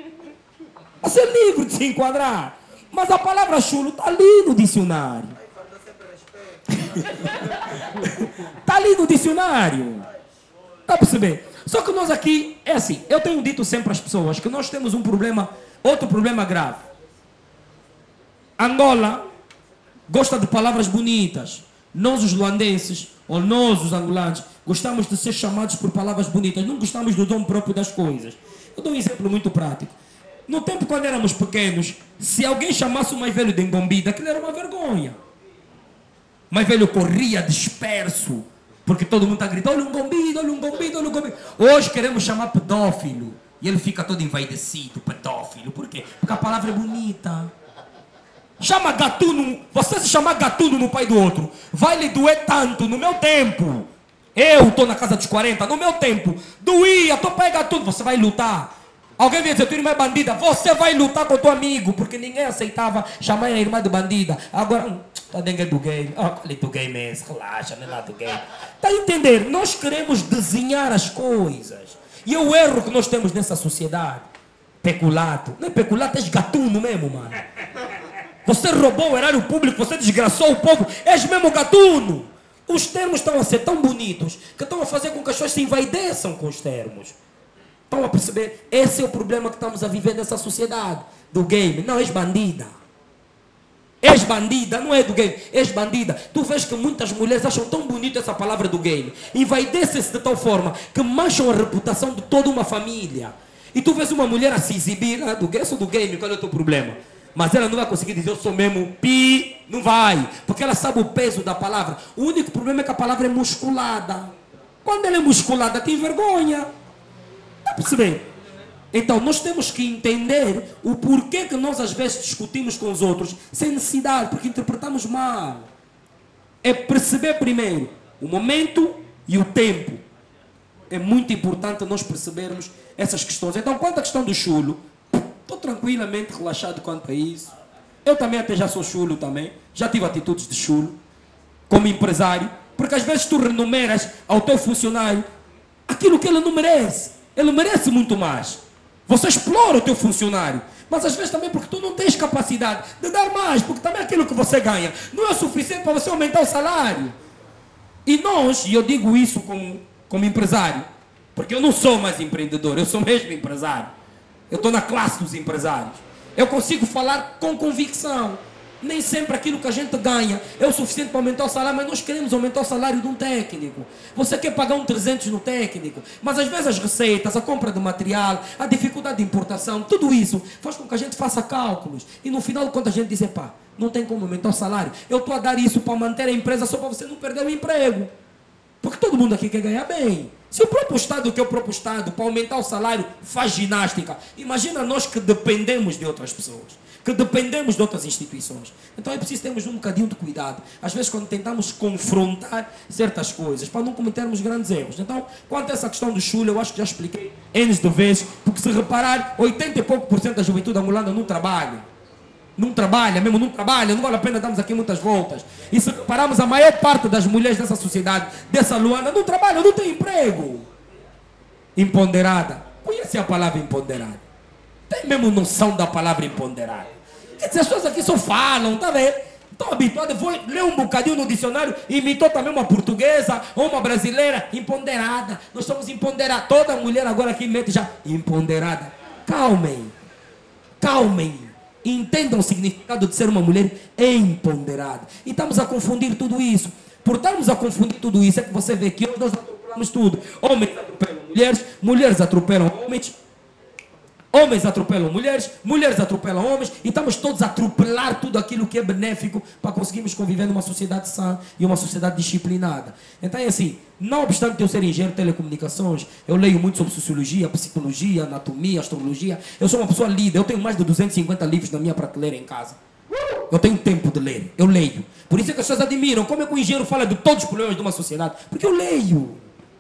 Você é livre de se enquadrar, mas a palavra chulo está ali no dicionário. Está ali no dicionário. Está a perceber? Só que nós aqui, é assim, eu tenho dito sempre às pessoas que nós temos um problema, outro problema grave. Angola gosta de palavras bonitas. Nós os luandenses, ou nós os angolanos, gostamos de ser chamados por palavras bonitas. Não gostamos do dom próprio das coisas. Eu dou um exemplo muito prático. No tempo quando éramos pequenos, se alguém chamasse o mais velho de engombida, aquilo era uma vergonha. Mas velho corria disperso, porque todo mundo está gritando, olha um gombido, olha um gombido, olha um gombido. Hoje queremos chamar pedófilo. E ele fica todo envaidecido, pedófilo. Por quê? Porque a palavra é bonita. Chama gatuno, você se chamar gatuno no pai do outro, vai lhe doer tanto. No meu tempo, eu estou na casa dos quarenta, no meu tempo, doía, tu pai é gatuno, você vai lutar. Alguém vai dizer, tua irmã é bandida, você vai lutar com o teu amigo, porque ninguém aceitava chamar a irmã de bandida. Agora, hum, tá dentro do game, ah, oh, do game é esse, relaxa, não é nada do game. Tá a entender? Nós queremos desenhar as coisas. E é o erro que nós temos nessa sociedade. Peculato. Não é peculato, é gatuno mesmo, mano. Você roubou o erário público, você desgraçou o povo, és mesmo gatuno. Os termos estão a ser tão bonitos que estão a fazer com que as pessoas se envaideçam com os termos. Estão a perceber? Esse é o problema que estamos a viver nessa sociedade. Do game. Não, és bandida. És bandida, não é do game. És bandida. Tu vês que muitas mulheres acham tão bonita essa palavra do game. Envaidecem-se de tal forma que mancham a reputação de toda uma família. E tu vês uma mulher a se exibir. Ah, do game, eu sou do game, qual é o teu problema? Mas ela não vai conseguir dizer eu sou mesmo pi. Não vai. Porque ela sabe o peso da palavra. O único problema é que a palavra é musculada. Quando ela é musculada, tem vergonha. Está a perceber? Então nós temos que entender o porquê que nós às vezes discutimos com os outros sem necessidade, porque interpretamos mal. É perceber primeiro o momento e o tempo. É muito importante nós percebermos essas questões. Então, quanto à questão do chulo, estou tranquilamente relaxado quanto a isso. Eu também até já sou chulo também, já tive atitudes de chulo como empresário, porque às vezes tu renumeras ao teu funcionário aquilo que ele não merece. Ele merece muito mais. Você explora o teu funcionário, mas às vezes também porque tu não tens capacidade de dar mais, porque também aquilo que você ganha não é suficiente para você aumentar o salário. E nós, e eu digo isso como, como empresário, porque eu não sou mais empreendedor, eu sou mesmo empresário. Eu estou na classe dos empresários. Eu consigo falar com convicção. Nem sempre aquilo que a gente ganha é o suficiente para aumentar o salário, mas nós queremos aumentar o salário de um técnico. Você quer pagar um trezentos no técnico, mas às vezes as receitas, a compra de material, a dificuldade de importação, tudo isso faz com que a gente faça cálculos. E no final de contas a gente diz, pá, não tem como aumentar o salário. Eu estou a dar isso para manter a empresa só para você não perder o emprego. Porque todo mundo aqui quer ganhar bem. Se o próprio Estado, que é o próprio Estado, para aumentar o salário, faz ginástica, imagina nós que dependemos de outras pessoas, que dependemos de outras instituições. Então é preciso termos um bocadinho de cuidado. Às vezes quando tentamos confrontar certas coisas, para não cometermos grandes erros. Então, quanto a essa questão do chulo, eu acho que já expliquei N de vezes, porque se reparar, oitenta e pouco por cento da juventude angolana não trabalha. Não trabalha, mesmo não trabalha, não vale a pena darmos aqui muitas voltas. E se repararmos, a maior parte das mulheres dessa sociedade, dessa Luanda, não trabalha, não tem emprego. Empoderada. Conhece a palavra empoderada? Tem mesmo noção da palavra empoderada? Quer dizer, as pessoas aqui só falam, tá vendo? Estão habituadas, vou ler um bocadinho no dicionário, imitou também uma portuguesa ou uma brasileira, empoderada. Nós somos empoderados. Toda mulher agora aqui mete já empoderada. Calmem, calmem. Entendam o significado de ser uma mulher empoderada. E estamos a confundir tudo isso. Por estarmos a confundir tudo isso, é que você vê que hoje nós atropelamos tudo. Homens atropelam mulheres, mulheres atropelam homens, homens atropelam mulheres, mulheres atropelam homens, e estamos todos a atropelar tudo aquilo que é benéfico para conseguirmos conviver numa sociedade sã e uma sociedade disciplinada. Então é assim, não obstante eu ser engenheiro de telecomunicações, eu leio muito sobre sociologia, psicologia, anatomia, astrologia. Eu sou uma pessoa lida, eu tenho mais de duzentos e cinquenta livros na minha prateleira em casa. Eu tenho tempo de ler, eu leio. Por isso é que as pessoas admiram como é que o engenheiro fala de todos os problemas de uma sociedade, porque eu leio.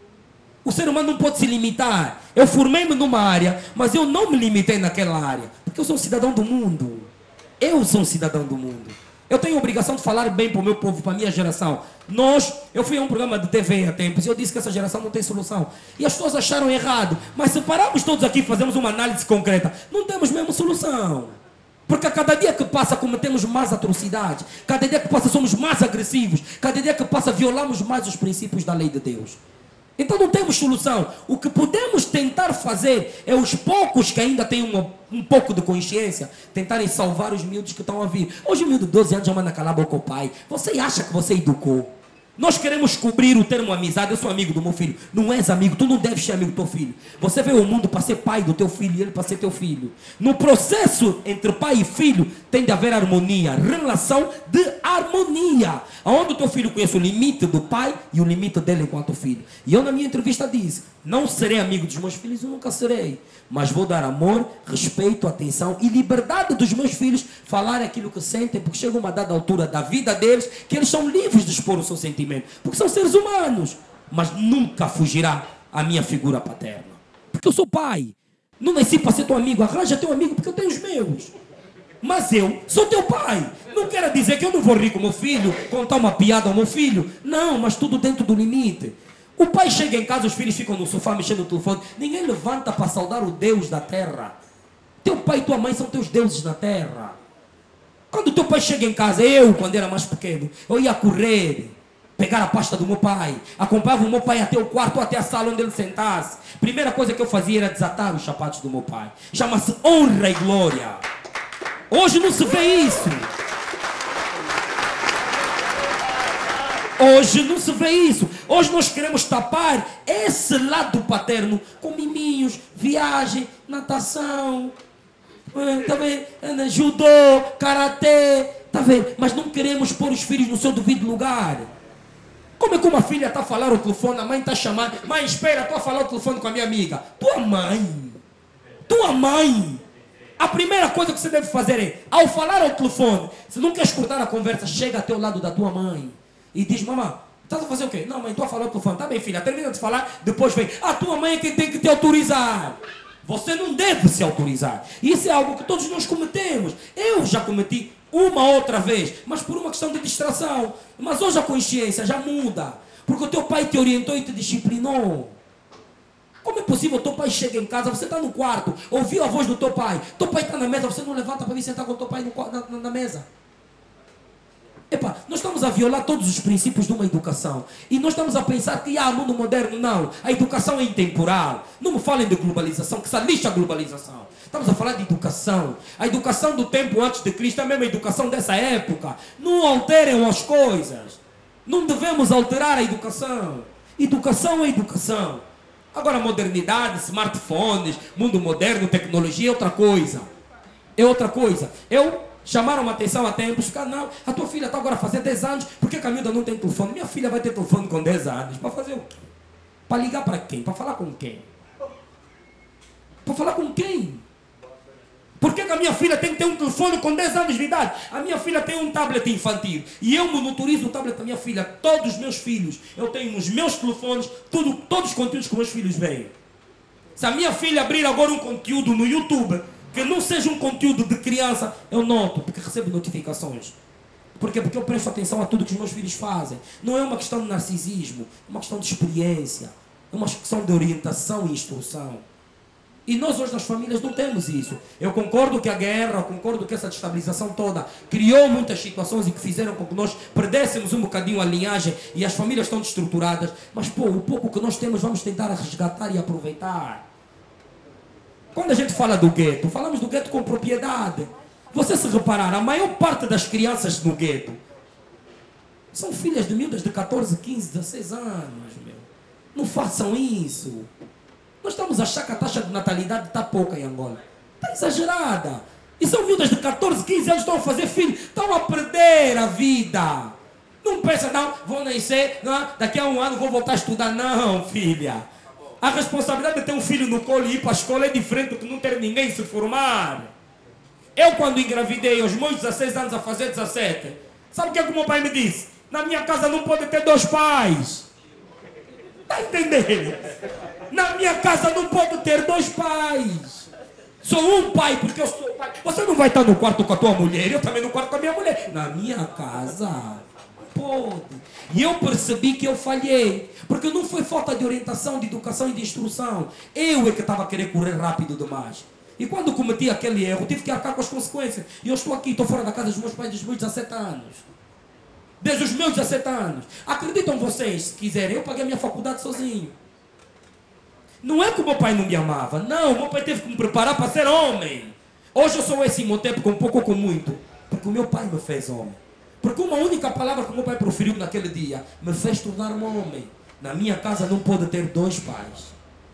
O ser humano não pode se limitar. Eu formei-me numa área, mas eu não me limitei naquela área, porque eu sou um cidadão do mundo. Eu sou um cidadão do mundo. Eu tenho a obrigação de falar bem para o meu povo, para a minha geração. Nós, eu fui a um programa de T V há tempos e eu disse que essa geração não tem solução. E as pessoas acharam errado. Mas se pararmos todos aqui e fazermos uma análise concreta, não temos mesmo solução. Porque a cada dia que passa cometemos mais atrocidades. Cada dia que passa somos mais agressivos. Cada dia que passa violamos mais os princípios da lei de Deus. Então não temos solução. O que podemos tentar fazer é os poucos que ainda têm uma, um pouco de consciência tentarem salvar os miúdos que estão a vir. Hoje o miúdo de doze anos já manda calar a boca ao pai. Você acha que você educou? Nós queremos cobrir o termo amizade. Eu sou amigo do meu filho. Não és amigo, tu não deves ser amigo do teu filho. Você veio ao mundo para ser pai do teu filho e ele para ser teu filho. No processo entre pai e filho tem de haver harmonia, relação de harmonia, onde o teu filho conhece o limite do pai e o limite dele enquanto filho. E eu na minha entrevista disse, não serei amigo dos meus filhos, eu nunca serei, mas vou dar amor, respeito, atenção e liberdade dos meus filhos falar aquilo que sentem, porque chega uma dada altura da vida deles que eles são livres de expor o seu sentimento, porque são seres humanos, mas nunca fugirá a minha figura paterna, porque eu sou pai. Não nasci para ser teu amigo, arranja teu amigo porque eu tenho os meus, mas eu sou teu pai. Não quero dizer que eu não vou rir com meu filho, contar uma piada ao meu filho, não, mas tudo dentro do limite. O pai chega em casa, os filhos ficam no sofá mexendo no telefone. Ninguém levanta para saudar o Deus da terra. Teu pai e tua mãe são teus deuses na terra. Quando teu pai chega em casa, eu, quando era mais pequeno, eu ia correr, pegar a pasta do meu pai, acompanhava o meu pai até o quarto, até a sala onde ele sentasse. Primeira coisa que eu fazia era desatar os sapatos do meu pai. Chama-se honra e glória. Hoje não se vê isso. Hoje não se vê isso. Hoje nós queremos tapar esse lado paterno com miminhos, viagem, natação, tá vendo? Judô, karatê, tá vendo? Mas não queremos pôr os filhos no seu devido lugar. Como é que uma filha está a falar ao telefone, a mãe está a chamar, mãe, espera, estou a falar ao telefone com a minha amiga. Tua mãe, tua mãe. A primeira coisa que você deve fazer é, ao falar ao telefone, se não queres cortar a conversa, chega até o lado da tua mãe e diz, mamãe, estás a fazer o quê? Não, mãe, estou a falar ao telefone. Tá bem, filha, termina de falar, depois vem. A tua mãe é quem tem que te autorizar. Você não deve se autorizar. Isso é algo que todos nós cometemos. Eu já cometi uma outra vez, mas por uma questão de distração. Mas hoje a consciência já muda, porque o teu pai te orientou e te disciplinou. Como é possível o teu pai chega em casa, você está no quarto, ouviu a voz do teu pai, teu pai está na mesa, você não levanta para vir sentar com o teu pai no, na, na, na mesa? Epa, nós estamos a violar todos os princípios de uma educação. E nós estamos a pensar que há mundo moderno. Não, a educação é intemporal. Não me falem de globalização, que se lixa a globalização. Estamos a falar de educação. A educação do tempo antes de Cristo é a mesma educação dessa época. Não alterem as coisas. Não devemos alterar a educação. Educação é educação. Agora modernidade, smartphones, mundo moderno, tecnologia é outra coisa. É outra coisa. Eu... Chamaram a atenção a tempos, ficaram, não, a tua filha está agora a fazer dez anos, por que a Camilda não tem telefone? Minha filha vai ter telefone com dez anos. Para fazer o quê? Para ligar para quem? Para falar com quem? Para falar com quem? Por que, que a minha filha tem que ter um telefone com dez anos de idade? A minha filha tem um tablet infantil. E eu monitorizo o tablet da minha filha. Todos os meus filhos, eu tenho nos meus telefones, tudo, todos os conteúdos que meus filhos veem. Se a minha filha abrir agora um conteúdo no YouTube, que não seja um conteúdo de criança, eu noto, porque recebo notificações. Por quê? Porque eu presto atenção a tudo que os meus filhos fazem. Não é uma questão de narcisismo, é uma questão de experiência, é uma questão de orientação e instrução. E nós hoje nas famílias não temos isso. Eu concordo que a guerra, eu concordo que essa destabilização toda criou muitas situações e que fizeram com que nós perdêssemos um bocadinho a linhagem e as famílias estão destruturadas. Mas pô, o pouco que nós temos vamos tentar resgatar e aproveitar. Quando a gente fala do gueto, falamos do gueto com propriedade. Você se reparar, a maior parte das crianças no gueto são filhas de miúdas de catorze, quinze, dezesseis anos, meu. Não façam isso. Nós estamos a achar que a taxa de natalidade está pouca em Angola. Está exagerada. E são miúdas de catorze, quinze anos que estão a fazer filho, estão a perder a vida. Não pensa, não, vou nascer, não, daqui a um ano vou voltar a estudar. Não, filha. A responsabilidade de ter um filho no colo e ir para a escola é diferente do que não ter ninguém se formar. Eu, quando engravidei, aos meus dezesseis anos a fazer dezessete, sabe o que é que o meu pai me disse? Na minha casa não pode ter dois pais. Está entendendo? Na minha casa não pode ter dois pais. Sou um pai, porque eu sou pai. Você não vai estar no quarto com a tua mulher, eu também no quarto com a minha mulher. Na minha casa... pode. E eu percebi que eu falhei, porque não foi falta de orientação, de educação e de instrução. Eu é que estava a querer correr rápido demais. E quando cometi aquele erro, tive que arcar com as consequências. E eu estou aqui, estou fora da casa dos meus pais desde os meus dezessete anos. Desde os meus dezessete anos. Acreditam vocês, se quiserem, eu paguei a minha faculdade sozinho. Não é que o meu pai não me amava. Não, o meu pai teve que me preparar para ser homem. Hoje eu sou esse Imhotep com pouco ou com muito, porque o meu pai me fez homem. Porque uma única palavra que o meu pai proferiu naquele dia me fez tornar um homem. Na minha casa não pode ter dois pais.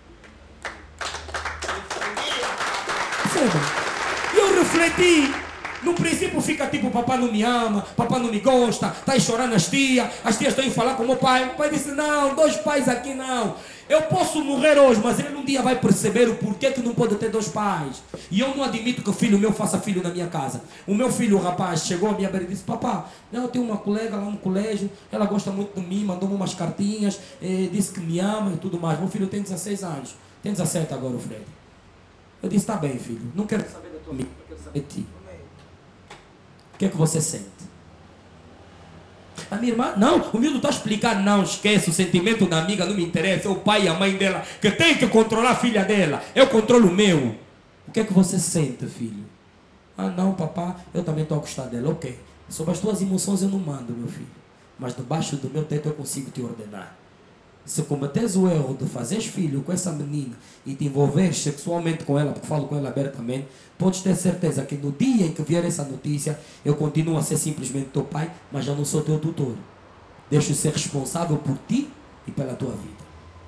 Percebam? E eu refleti. No princípio fica tipo, papai não me ama, papai não me gosta, está aí chorando as tias, as tias estão a falar com o meu pai. O pai disse, não, dois pais aqui não. Eu posso morrer hoje, mas ele um dia vai perceber o porquê que não pode ter dois pais. E eu não admito que o filho meu faça filho na minha casa. O meu filho, o rapaz, chegou a minha beira e disse, papá, eu tenho uma colega lá no colégio, ela gosta muito de mim, mandou-me umas cartinhas, eh, disse que me ama e tudo mais. Meu filho tem dezesseis anos, tem dezessete agora o Fred. Eu disse, tá bem filho, não quero saber da tua amiga, eu quero saber de ti. O que é que você sente? A minha irmã, não, o miúdo está a explicar, não, esquece, o sentimento da amiga não me interessa, é o pai e a mãe dela que tem que controlar a filha dela, eu controlo o meu. O que é que você sente, filho? Ah não, papá, eu também estou a gostar dela, ok. Sobre as tuas emoções eu não mando, meu filho, mas debaixo do meu teto eu consigo te ordenar. Se cometeres o erro de fazeres filho com essa menina e te envolveres sexualmente com ela, porque falo com ela abertamente, podes ter certeza que no dia em que vier essa notícia, eu continuo a ser simplesmente teu pai, mas já não sou teu tutor. Deixo de ser responsável por ti e pela tua vida.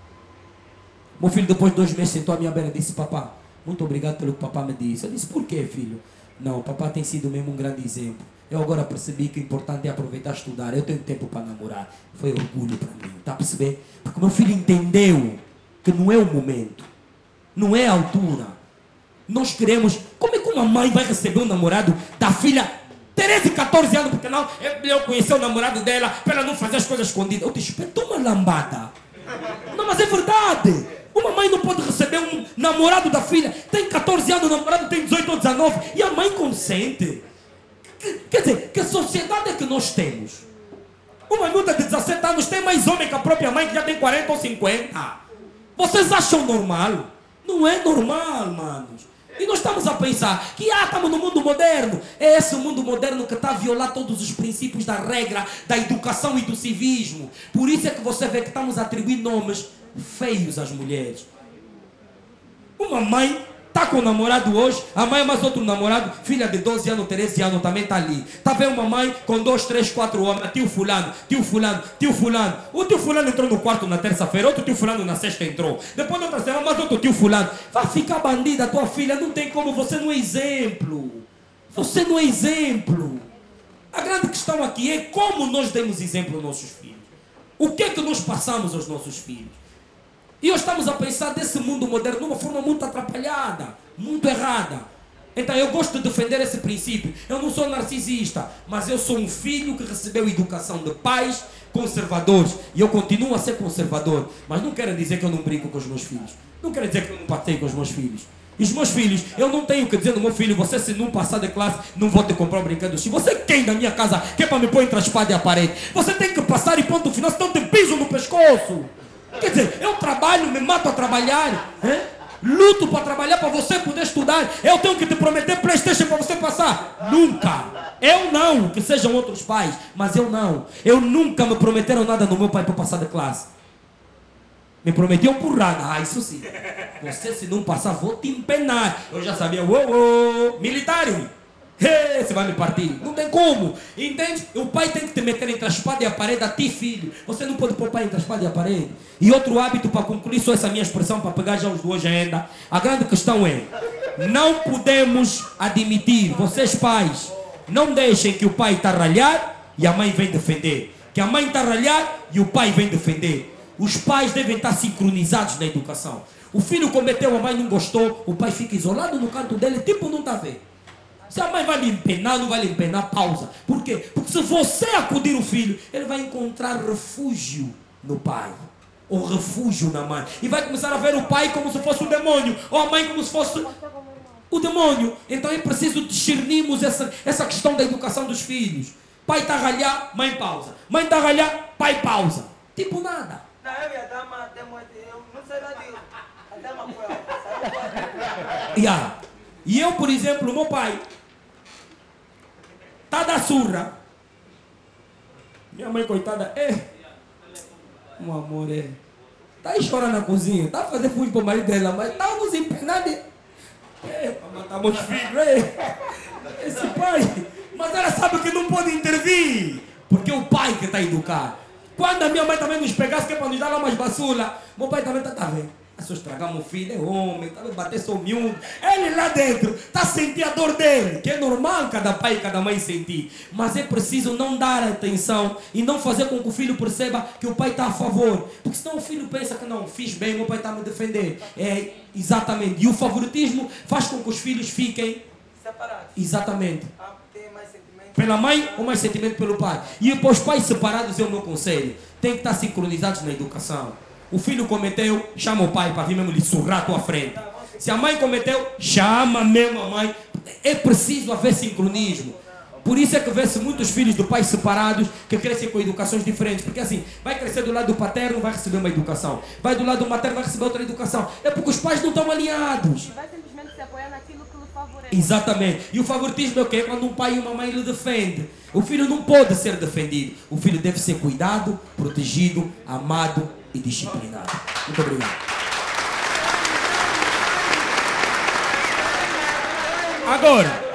Meu filho, depois de dois meses, sentou à minha beira e disse, papá, muito obrigado pelo que o papá me disse. Eu disse, por quê, filho? Não, o papá tem sido mesmo um grande exemplo. Eu agora percebi que o importante é aproveitar e estudar. Eu tenho tempo para namorar. Foi orgulho para mim, está a perceber? Porque meu filho entendeu que não é o momento, não é a altura. Nós queremos... Como é que uma mãe vai receber um namorado da filha treze, catorze anos, porque não, eu conheci o namorado dela para ela não fazer as coisas escondidas. Eu te espero, toma lambada. Não, mas é verdade. Uma mãe não pode receber um namorado da filha. Tem catorze anos, o namorado tem dezoito ou dezenove. E a mãe consente. Quer dizer, que sociedade é que nós temos? Uma miúda de dezessete anos tem mais homem que a própria mãe que já tem quarenta ou cinquenta. Vocês acham normal? Não é normal, manos. E nós estamos a pensar que ah, estamos no mundo moderno. É esse mundo moderno que está a violar todos os princípios da regra, da educação e do civismo. Por isso é que você vê que estamos a atribuir nomes feios às mulheres. Uma mãe está com o namorado hoje, a mãe é mais outro namorado, filha de doze anos, treze anos também está ali. Está vendo uma mãe com dois, três, quatro homens, tio fulano, tio fulano, tio fulano. O tio fulano entrou no quarto na terça-feira, outro tio fulano na sexta entrou. Depois na outra semana, mais outro tio fulano. Vai ficar bandida a tua filha, não tem como, você não é exemplo. Você não é exemplo. A grande questão aqui é como nós demos exemplo aos nossos filhos. O que é que nós passamos aos nossos filhos? E hoje estamos a pensar desse mundo moderno de uma forma muito atrapalhada, muito errada. Então eu gosto de defender esse princípio. Eu não sou narcisista, mas eu sou um filho que recebeu educação de pais conservadores. E eu continuo a ser conservador. Mas não quero dizer que eu não brinco com os meus filhos. Não quero dizer que eu não passeio com os meus filhos. E os meus filhos, eu não tenho que dizer no meu filho, você se não passar de classe, não vou te comprar um brinquedo. Se você quem da minha casa que é para me pôr entre a espada e a parede, você tem que passar e ponto final, senão te piso no pescoço. Quer dizer, eu trabalho, me mato a trabalhar, hein? Luto para trabalhar, para você poder estudar. Eu tenho que te prometer PlayStation para você passar? Nunca. Eu não, que sejam outros pais, mas eu não. Eu nunca me prometeram nada no meu pai para passar de classe. Me prometiam porrada, ah, isso sim. Você se não passar, vou te empenar. Eu já sabia, uou, uou, militar. Hey, você vai me partir. Não tem como. Entende? O pai tem que te meter entre a espada e a parede a ti, filho. Você não pode pôr o pai entre a espada e a parede. E outro hábito, para concluir só essa minha expressão, para pegar já os de hoje ainda. A grande questão é, não podemos admitir, vocês pais, não deixem que o pai está a ralhar e a mãe vem defender. Que a mãe está a ralhar e o pai vem defender. Os pais devem estar sincronizados na educação. O filho cometeu, a mãe não gostou, o pai fica isolado no canto dele, tipo não está a ver. Se a mãe vai lhe empenar, não vai lhe empenar, pausa. Por quê? Porque se você acudir o filho, ele vai encontrar refúgio no pai. Ou refúgio na mãe. E vai começar a ver o pai como se fosse o demônio. Ou a mãe como se fosse o demônio. Então é preciso discernirmos essa, essa questão da educação dos filhos. Pai está a ralhar, mãe pausa. Mãe está a ralhar, pai pausa. Tipo nada. Não, eu e a dama, eu não sei lá disso. A dama foi yeah. E eu, por exemplo, meu pai tá da surra. Minha mãe, coitada, é. Meu amor, é. Tá aí chorando na cozinha. Tá fazendo fujo pro marido dela, mas tá nos empenando. É, pra matar meus filhos, é. Esse pai. Mas era sabe que não pode intervir, porque é o pai que está a educar. Quando a minha mãe também nos pegasse, que é para nos dar lá umas basura, meu pai também está, tá vendo? É só estragar meu filho, é homem, tá vendo? Bater só miúdo. Ele lá dentro está a sentir a dor dele, que é normal cada pai e cada mãe sentir. Mas é preciso não dar atenção e não fazer com que o filho perceba que o pai está a favor. Porque senão o filho pensa que não, fiz bem, meu pai está a me defender. É, exatamente. E o favoritismo faz com que os filhos fiquem separados. Exatamente. Ah, tem mais sentimento. Pela mãe ou mais sentimento pelo pai. E para os pais separados é o meu conselho. Tem que estar sincronizados na educação. O filho cometeu, chama o pai para vir mesmo lhe surrar à tua frente. Se a mãe cometeu, chama mesmo a mãe. É preciso haver sincronismo. Por isso é que vê-se muitos filhos de pais separados que crescem com educações diferentes. Porque assim, vai crescer do lado do paterno, vai receber uma educação. Vai do lado do materno, vai receber outra educação. É porque os pais não estão alinhados. Vai simplesmente se apoiar naquilo que lhe favorece. Exatamente. E o favoritismo é o quê? Quando um pai e uma mãe lhe defendem. O filho não pode ser defendido. O filho deve ser cuidado, protegido, amado e disciplinado. Muito obrigado. Agora,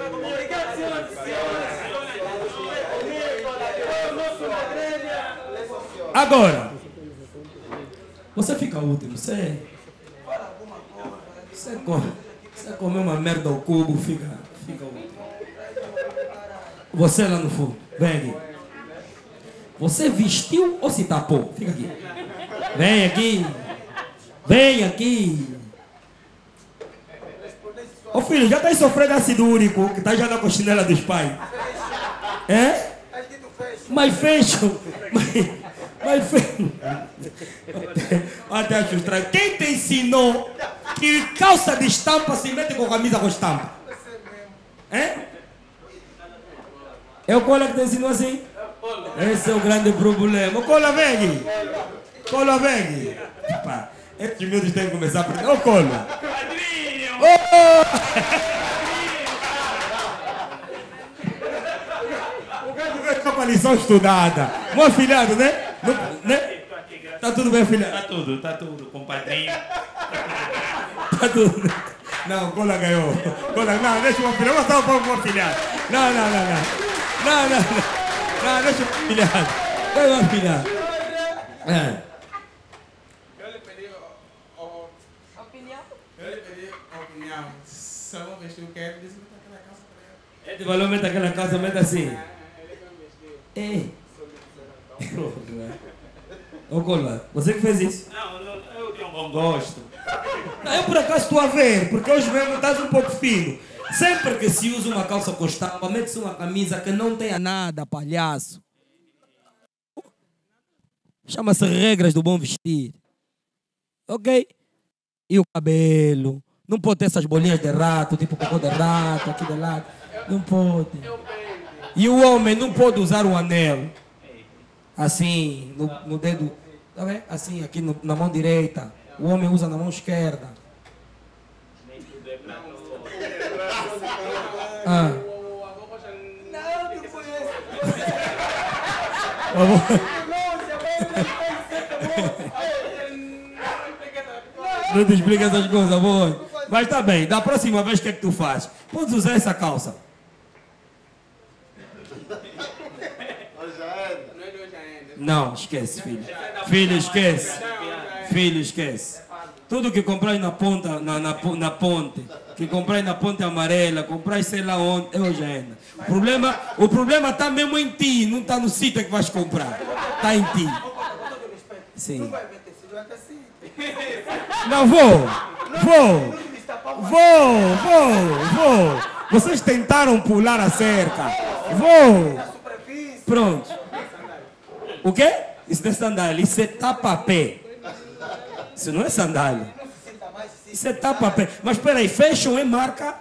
agora, você fica útil, você, você, come, você come uma merda ao cubo, fica, fica útil. Você lá no fundo, vem aqui. Você vestiu ou se tapou? Fica aqui. Vem aqui. Vem aqui. Ô filho, já tá sofrendo ácido úrico, que tá já na costinela dos pais. É? Mas fecho. Mas, mas fecho. Até acho estranho. Quem te ensinou que calça de estampa se mete com camisa com estampa? É? É o Cola que te ensinou assim? Esse é o grande problema. Cola, vem aqui. Cola, vem aqui. Epá, esses miúdos têm que começar a aprender. Ô, Cola. Oh! O gajo veio com a lição estudada. Meu afilhado, né? Não, né? Tá tudo bem, afilhado? Tá tudo, tá tudo, compadrinho. Tá tudo. Não, Cola ganhou. Cola, não, deixa o afilhado. Vou botar um pouco o afilhado. Não, não, não, não. Não, não, não. Não, deixa o afilhado. Deixa o afilhado. É. Eu lhe pedi o, o, Opinião? eu lhe pedi a opinião. Só vou vestir o que ele disse, meta aquela calça para ele. Ele falou, meta aquela calça, meta assim. Ele que me vestiu. Ei. Ô, Cola, você que fez isso? Não, eu, eu tenho um bom gosto. Não, eu por acaso estou a ver, porque hoje mesmo estás um pouco fino. Sempre que se usa uma calça com estampa, mete-se uma camisa que não tenha nada, palhaço. Chama-se regras do bom vestir. Ok? E o cabelo. Não pode ter essas bolinhas de rato, tipo cocô de rato, aqui de lado. Não pode. E o homem não pode usar um anel. Assim, no, no dedo. Tá vendo? Assim, aqui no, na mão direita. O homem usa na mão esquerda. Ah. Não, não foi esse. Não te explica essas coisas, amor. Mas tá bem, da próxima vez o que é que tu faz? Podes usar essa calça. Não, esquece, filho. Filho, esquece. Filho, esquece. Tudo que comprai na ponta, na, na, na ponte, que comprai na ponte amarela, comprai sei lá onde, é hoje ainda. O problema, o problema está mesmo em ti, não está no sítio que vais comprar. Está em ti. Sim. Não vou, vou, vou, vou, vou. Vocês tentaram pular a cerca. Vou. Pronto. O quê? Isso não é sandália, isso é tapa-pé. Isso não é sandália. Isso é tapa-pé. Mas espera aí, fashion é marca?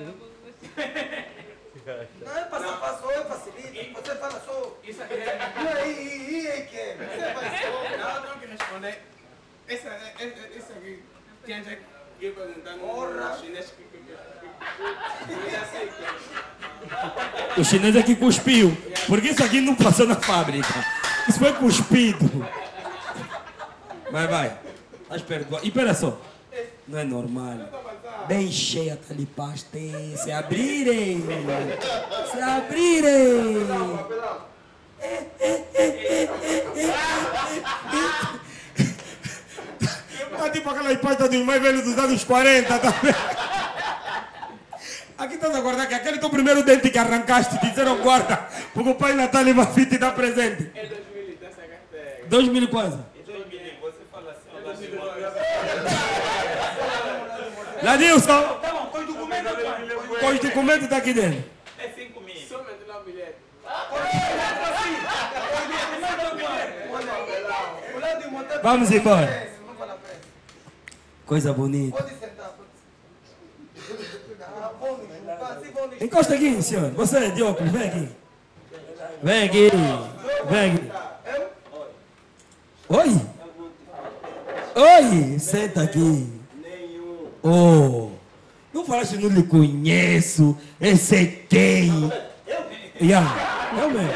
Não é passo a passo, é facilita. Você fala só. Isso aqui é. E aí, e aí, que é? Você faz só. Não, tenho que responder. Essa, essa, essa aqui. Tinha gente que perguntando no chinês que. O chinês é que cuspiu. Porque isso aqui não passou na fábrica. Isso foi cuspido. Vai, vai. Estás perdoado. E espera só. Não é normal. bem cheia tá ali paste, se abrirem, se abrirem. Tá tipo aquela pasta dos mais velhos dos anos quarenta, tá vendo? Aqui estás a guardar que aquele teu primeiro dente que arrancaste, disseram guarda, porque o pai Natal vai vir te dar presente. É dois mil e dez, carteira. Dois mil e quase. Você fala assim, Ladilson, com os documentos, com os documentos tá aqui dentro. é cinco mil. Somente lá o bilhete. Vamos embora. Coisa bonita. Encosta aqui, senhor. Você é de óculos, vem aqui. Vem aqui. Vem aqui. Oi? Oi, senta aqui. Oh, não falaste, não lhe conheço. Esse é quem? Yeah, eu mesmo.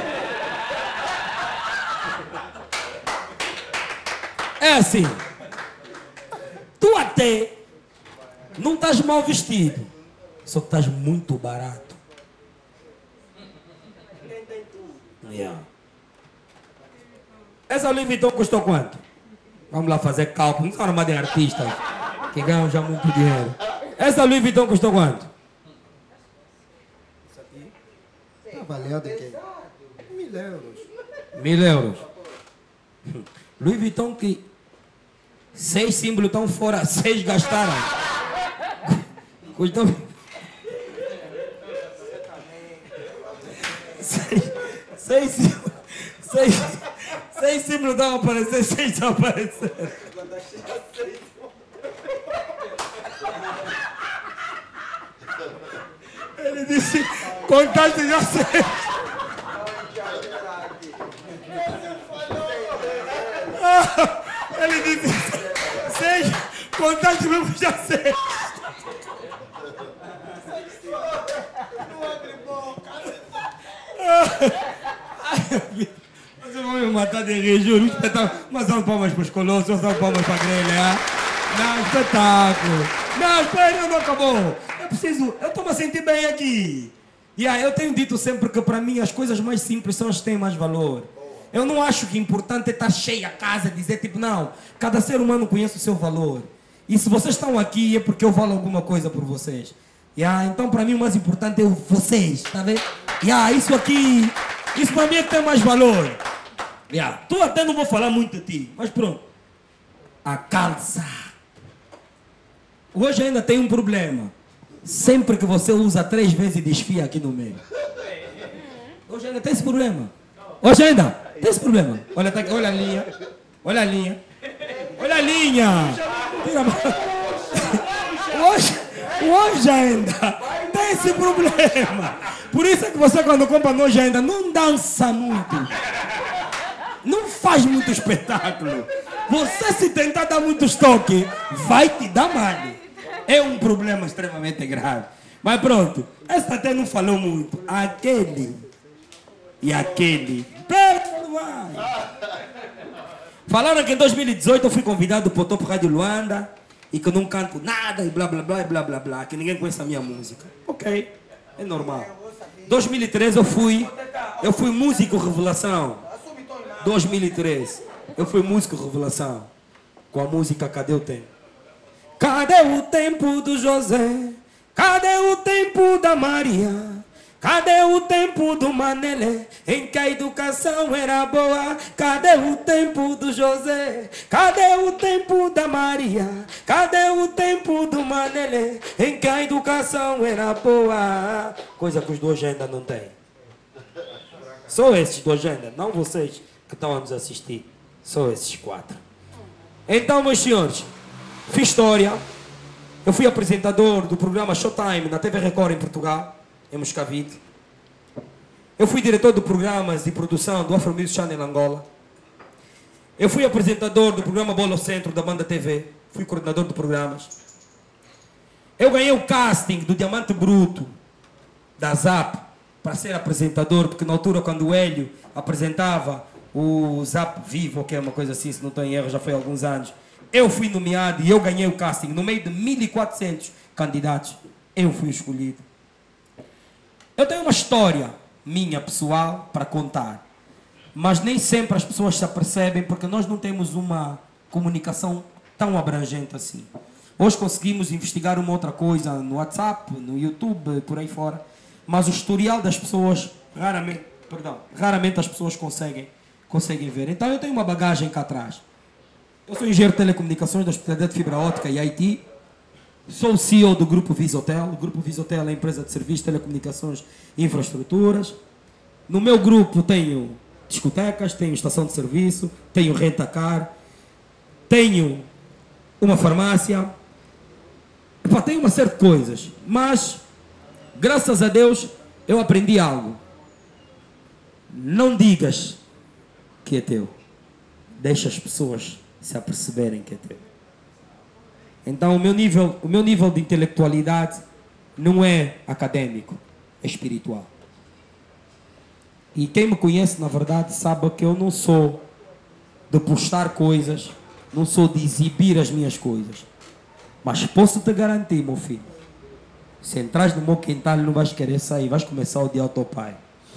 É assim. Tu até não estás mal vestido, só que estás muito barato. Yeah. Essa Louis Vuitton custou quanto? Vamos lá fazer cálculo. Não são armas de artistas que ganham já muito dinheiro. Essa Louis Vuitton custou quanto? Isso aqui está avaliado aqui. Mil euros. Mil euros. Louis Vuitton que seis símbolos estão fora, seis gastaram. Custou... Seis, seis símbolos. Seis, seis símbolos estão a aparecer, seis estão a aparecer. Ele disse, contaste já seis. Ah, ele disse, seis, contaste mesmo já seis. Vocês vão me matar de rir, juro. Espetáculo. Uma salva de palmas para os colossos, uma salva de palmas para a grelha. Não, espetáculo. Não, espera, não acabou. Eu preciso, eu estou me a sentir bem aqui. E yeah, eu tenho dito sempre que para mim as coisas mais simples são as que têm mais valor. Eu não acho que importante é estar cheia a casa, dizer tipo, não, cada ser humano conhece o seu valor. E se vocês estão aqui é porque eu valo alguma coisa por vocês. Yeah, então para mim o mais importante é vocês, tá vendo? Yeah, isso aqui, isso para mim é que tem mais valor. Yeah, tu até não vou falar muito de ti, mas pronto. A calça. Hoje ainda tem um problema. Sempre que você usa três vezes desfia aqui no meio. Hoje ainda tem esse problema. Hoje ainda tem esse problema. Olha, tá aqui, olha a linha. Olha a linha. Olha a linha. Hoje, hoje ainda tem esse problema. Por isso é que você quando compra hoje ainda não dança muito. Não faz muito espetáculo. Você se tentar dar muito estoque, vai te dar mal. É um problema extremamente grave. Mas pronto, essa até não falou muito. Aquele e aquele. Vai. Falaram que em dois mil e dezoito eu fui convidado para o Top Rádio Luanda e que eu não canto nada e blá blá blá e blá blá blá, que ninguém conhece a minha música. Ok, é normal. dois mil e treze eu fui, eu fui músico revelação. dois mil e treze eu fui músico revelação com a música Cadê o Tempo? Cadê o tempo do José? Cadê o tempo da Maria? Cadê o tempo do Manelé, em que a educação era boa? Cadê o tempo do José? Cadê o tempo da Maria? Cadê o tempo do Manelé, em que a educação era boa? Coisa que os dois ainda não têm. Só esses dois ainda, não vocês que estão a nos assistir. Só esses quatro. Então, meus senhores, fiz história. Eu fui apresentador do programa Showtime na T V Record em Portugal, em Moscavide. Eu fui diretor de programas de produção do Afro Music Channel Angola. Eu fui apresentador do programa Bola ao Centro da Banda T V. Fui coordenador de programas. Eu ganhei o casting do Diamante Bruto da Zap para ser apresentador, porque na altura quando o Hélio apresentava o Zap Vivo, que é uma coisa assim, se não estou em erro, já foi há alguns anos, eu fui nomeado e eu ganhei o casting no meio de mil e quatrocentos candidatos, eu fui escolhido. Eu tenho uma história minha pessoal para contar, mas nem sempre as pessoas se apercebem porque nós não temos uma comunicação tão abrangente assim. Hoje conseguimos investigar uma outra coisa no WhatsApp, no YouTube, por aí fora, mas o historial das pessoas, raramente, perdão, raramente as pessoas conseguem, conseguem ver. Então eu tenho uma bagagem cá atrás. Eu sou engenheiro de telecomunicações da especialidade de fibra óptica e I T. Sou o C E O do Grupo Visotel. O Grupo Visotel é a empresa de serviços, telecomunicações e infraestruturas. No meu grupo tenho discotecas, tenho estação de serviço, tenho renta-car, tenho uma farmácia. Epá, tenho uma série de coisas, mas graças a Deus eu aprendi algo. Não digas que é teu. Deixa as pessoas se aperceberem que é teu. Então o meu nível, o meu nível de intelectualidade não é acadêmico, é espiritual. E quem me conhece, na verdade, sabe que eu não sou de postar coisas, não sou de exibir as minhas coisas. Mas posso te garantir, meu filho, se entras no meu quintal não vais querer sair, vais começar a odiar o teu pai.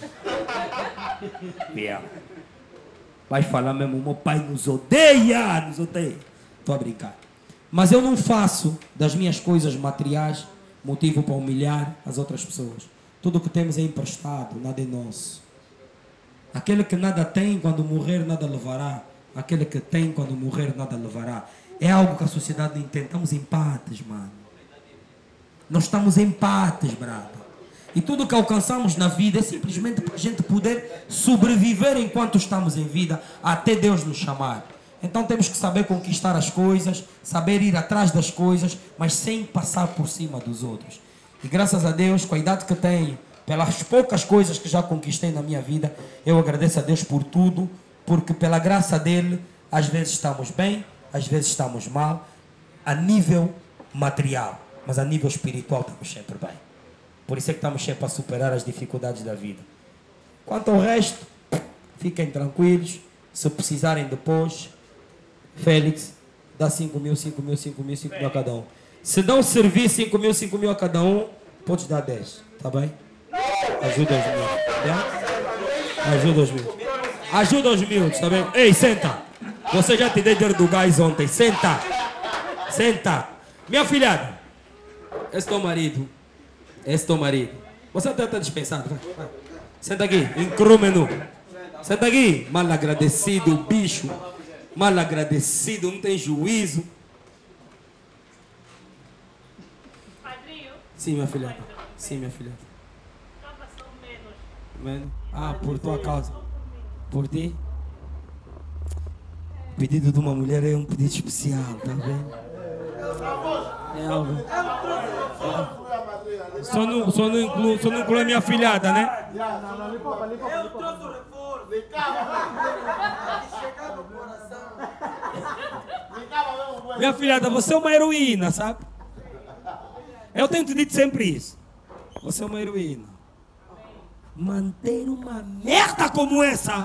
Yeah. Vais falar mesmo, meu pai nos odeia, nos odeia. Estou a brincar. Mas eu não faço das minhas coisas materiais motivo para humilhar as outras pessoas. Tudo o que temos é emprestado, nada é nosso. Aquele que nada tem, quando morrer, nada levará. Aquele que tem, quando morrer, nada levará. É algo que a sociedade não entende. Estamos em empates, mano. Nós estamos em empates, brada. E tudo o que alcançamos na vida é simplesmente para a gente poder sobreviver enquanto estamos em vida, até Deus nos chamar. Então temos que saber conquistar as coisas, saber ir atrás das coisas, mas sem passar por cima dos outros. E graças a Deus, com a idade que tenho, pelas poucas coisas que já conquistei na minha vida, eu agradeço a Deus por tudo, porque pela graça dele, às vezes estamos bem, às vezes estamos mal, a nível material, mas a nível espiritual estamos sempre bem. Por isso é que estamos sempre a superar as dificuldades da vida. Quanto ao resto, fiquem tranquilos, se precisarem depois, Félix, dá cinco mil, cinco mil, cinco mil, cinco mil a cada um. Se não servir cinco mil, cinco mil a cada um, podes dar dez, tá bem? Ajuda os miúdos, tá? Ajuda os miúdos. Ajuda os miúdos, tá bem? Ei, senta. Você já te dei dinheiro do gás ontem. Senta. Senta. Minha filhada, esse teu marido, esse teu marido. Você até está dispensado, vai, vai. Senta aqui, encrúmeno. Senta aqui, mal agradecido, bicho. Mal agradecido, não tem juízo. Padrinho? Sim, minha filhada. Sim, minha filhada. Menos. Ah, por tua causa. Por ti? O pedido de uma mulher é um pedido especial, tá vendo? É algo. É. Só não, só não inclui, só não inclui a minha filhada, né? Eu trouxe o reforço. Minha filhada, você é uma heroína, sabe? Eu tenho te dito sempre isso. Você é uma heroína. Manter uma merda como essa.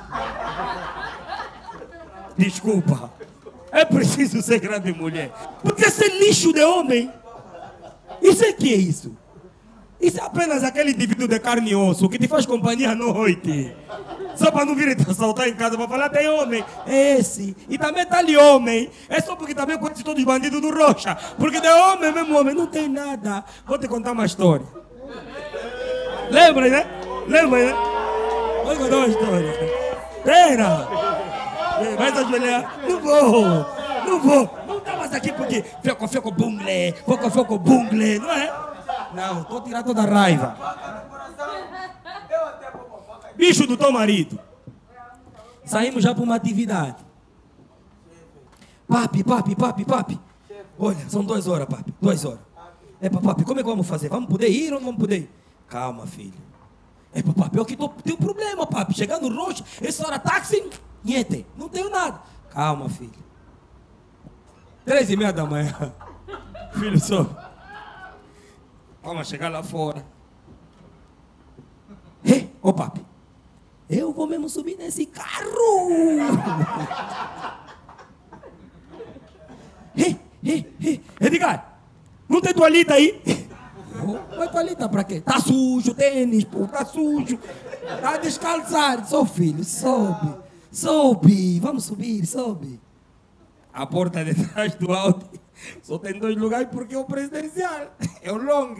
Desculpa. É preciso ser grande mulher. Porque esse lixo de homem. Isso é que é isso? Isso é apenas aquele indivíduo de carne e osso que te faz companhia à noite. Só para não vir te assaltar em casa para falar, tem homem. É esse. E também tá ali homem. É só porque também conhece todos os bandidos do Rocha. Porque de homem mesmo, homem, não tem nada. Vou te contar uma história. Lembra, né? Lembra, né? Vou contar uma história. Pera. Vai se ajoelhar. Não vou. Não vou. Não tá mais aqui porque feco, feco, bungle. Feco, feco, bungle. Não é? Não, tô tirando toda a raiva. Bicho do teu marido. Saímos já para uma atividade. Papi, papi, papi, papi. Olha, são duas horas, papi. Duas horas. É, papi, como é que vamos fazer? Vamos poder ir ou não vamos poder ir? Calma, filho. É, papi, eu que tô, tenho problema, papi. Chegar no Rocha, essa hora táxi, niente. Não tenho nada. Calma, filho. Três e meia da manhã. Filho, só. Vamos chegar lá fora. Ei, ô papi. Eu vou mesmo subir nesse carro. Ei, ei, ei. Edgar, não tem toalhita aí? toalhita para quê? Tá sujo, tênis, pô, tá sujo. Tá descalçado. Sou filho, sobe. Sobe. Vamos subir, sobe. A porta de trás do Audi só tem dois lugares porque é o presidencial. É o long.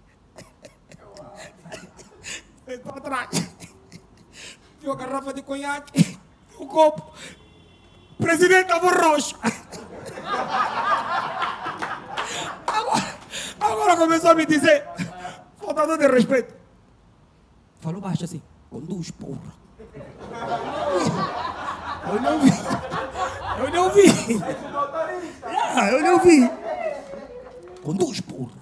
Estou atrás. Tem a garrafa de conhaque. O copo. Presidente da roxo. Agora, agora começou a me dizer, faltador de respeito. Falou baixo assim, conduz, porra. Eu não vi. Eu não vi. Ah, eu não vi. Conduz, porra.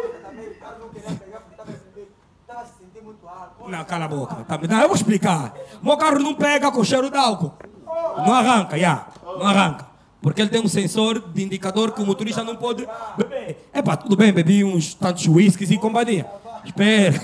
Não, cala a boca. Não, eu vou explicar. Meu carro não pega com cheiro de álcool. Não arranca, já. Não arranca. Porque ele tem um sensor de indicador que o motorista não pode beber. É pá, tudo bem, bebi uns tantos whiskies e companhia. Espera.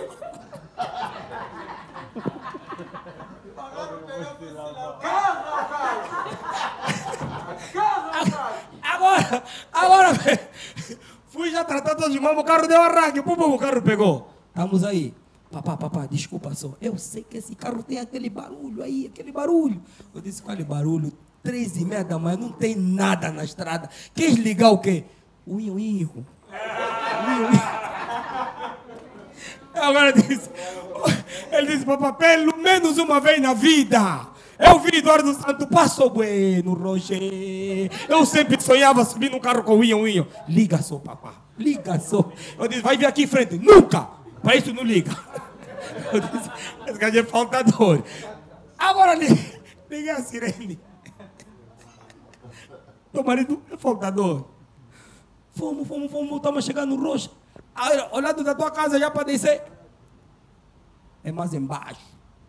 Agora, agora, fui já tratar todos os irmãos, o carro deu arranque, pum, pum, o carro pegou. Estamos aí. Papá, papá, desculpa só. Eu sei que esse carro tem aquele barulho aí, aquele barulho. Eu disse, qual é barulho? Três e meia da manhã, não tem nada na estrada. Queres ligar o quê? O inho, inho. Agora disse, ele disse, papá, pelo menos uma vez na vida. Eu vi Eduardo Santos, passou bueno, Roger. Eu sempre sonhava subir num carro com o inho, inho. Liga só, papá, liga só. Eu disse, vai vir aqui em frente. Nunca. Para isso não liga. Eu disse, esse cara é faltador. Agora liguei a sirene. Teu marido é faltador. Fomos, fomos, fomos, estamos chegando no Rocha. Ao lado da tua casa já para descer. É mais embaixo.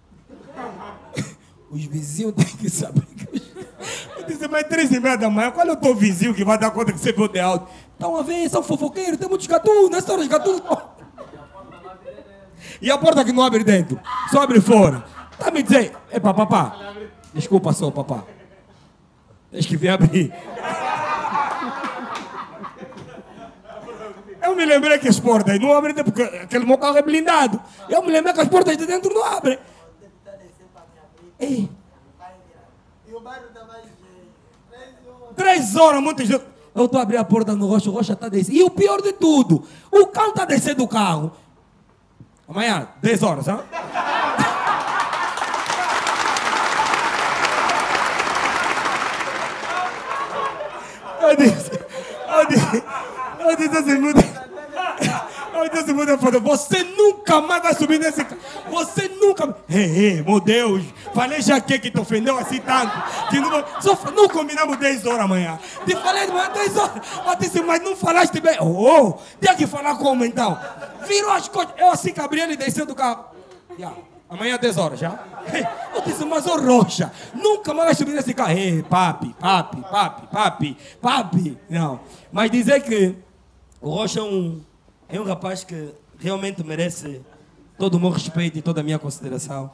Os vizinhos têm que saber que eu disse, mas três e meia da manhã, qual é o teu vizinho que vai dar conta que você veio de alto? Estão a ver, são fofoqueiros, tem muitos gatos, nessa hora os gatos. E a porta que não abre dentro, só abre fora. Tá me dizendo, epa, papá, desculpa só, papá. Tens que vir abrir. Eu me lembrei que as portas não abrem porque aquele meu carro é blindado. Eu me lembrei que as portas de dentro não abrem. Ei. Três horas, muita gente. Eu estou abrindo a porta no Rocha, o Rocha está descendo. E o pior de tudo, o cão está descendo do carro. Amanhã, dez horas, hein? Eu disse, eu disse, eu disse assim, muda. Eu disse, muda, você nunca mais vai subir nesse carro. Você nunca. Ei, ei, meu Deus, falei já que que te ofendeu assim tanto. Que não, só, não combinamos dez horas amanhã. Te falei de manhã dez horas. Eu disse, mas não falaste bem. Oh, tem que falar como então? Virou as coisas. Eu assim que abri ele e desceu do carro. Yeah. Amanhã dez horas já. Eu disse, mas ô Rocha, nunca mais vai subir nesse carro. Ei, papi, papi, papi, papi, papi. Não. Mas dizer que o Rocha é um, é um rapaz que realmente merece todo o meu respeito e toda a minha consideração.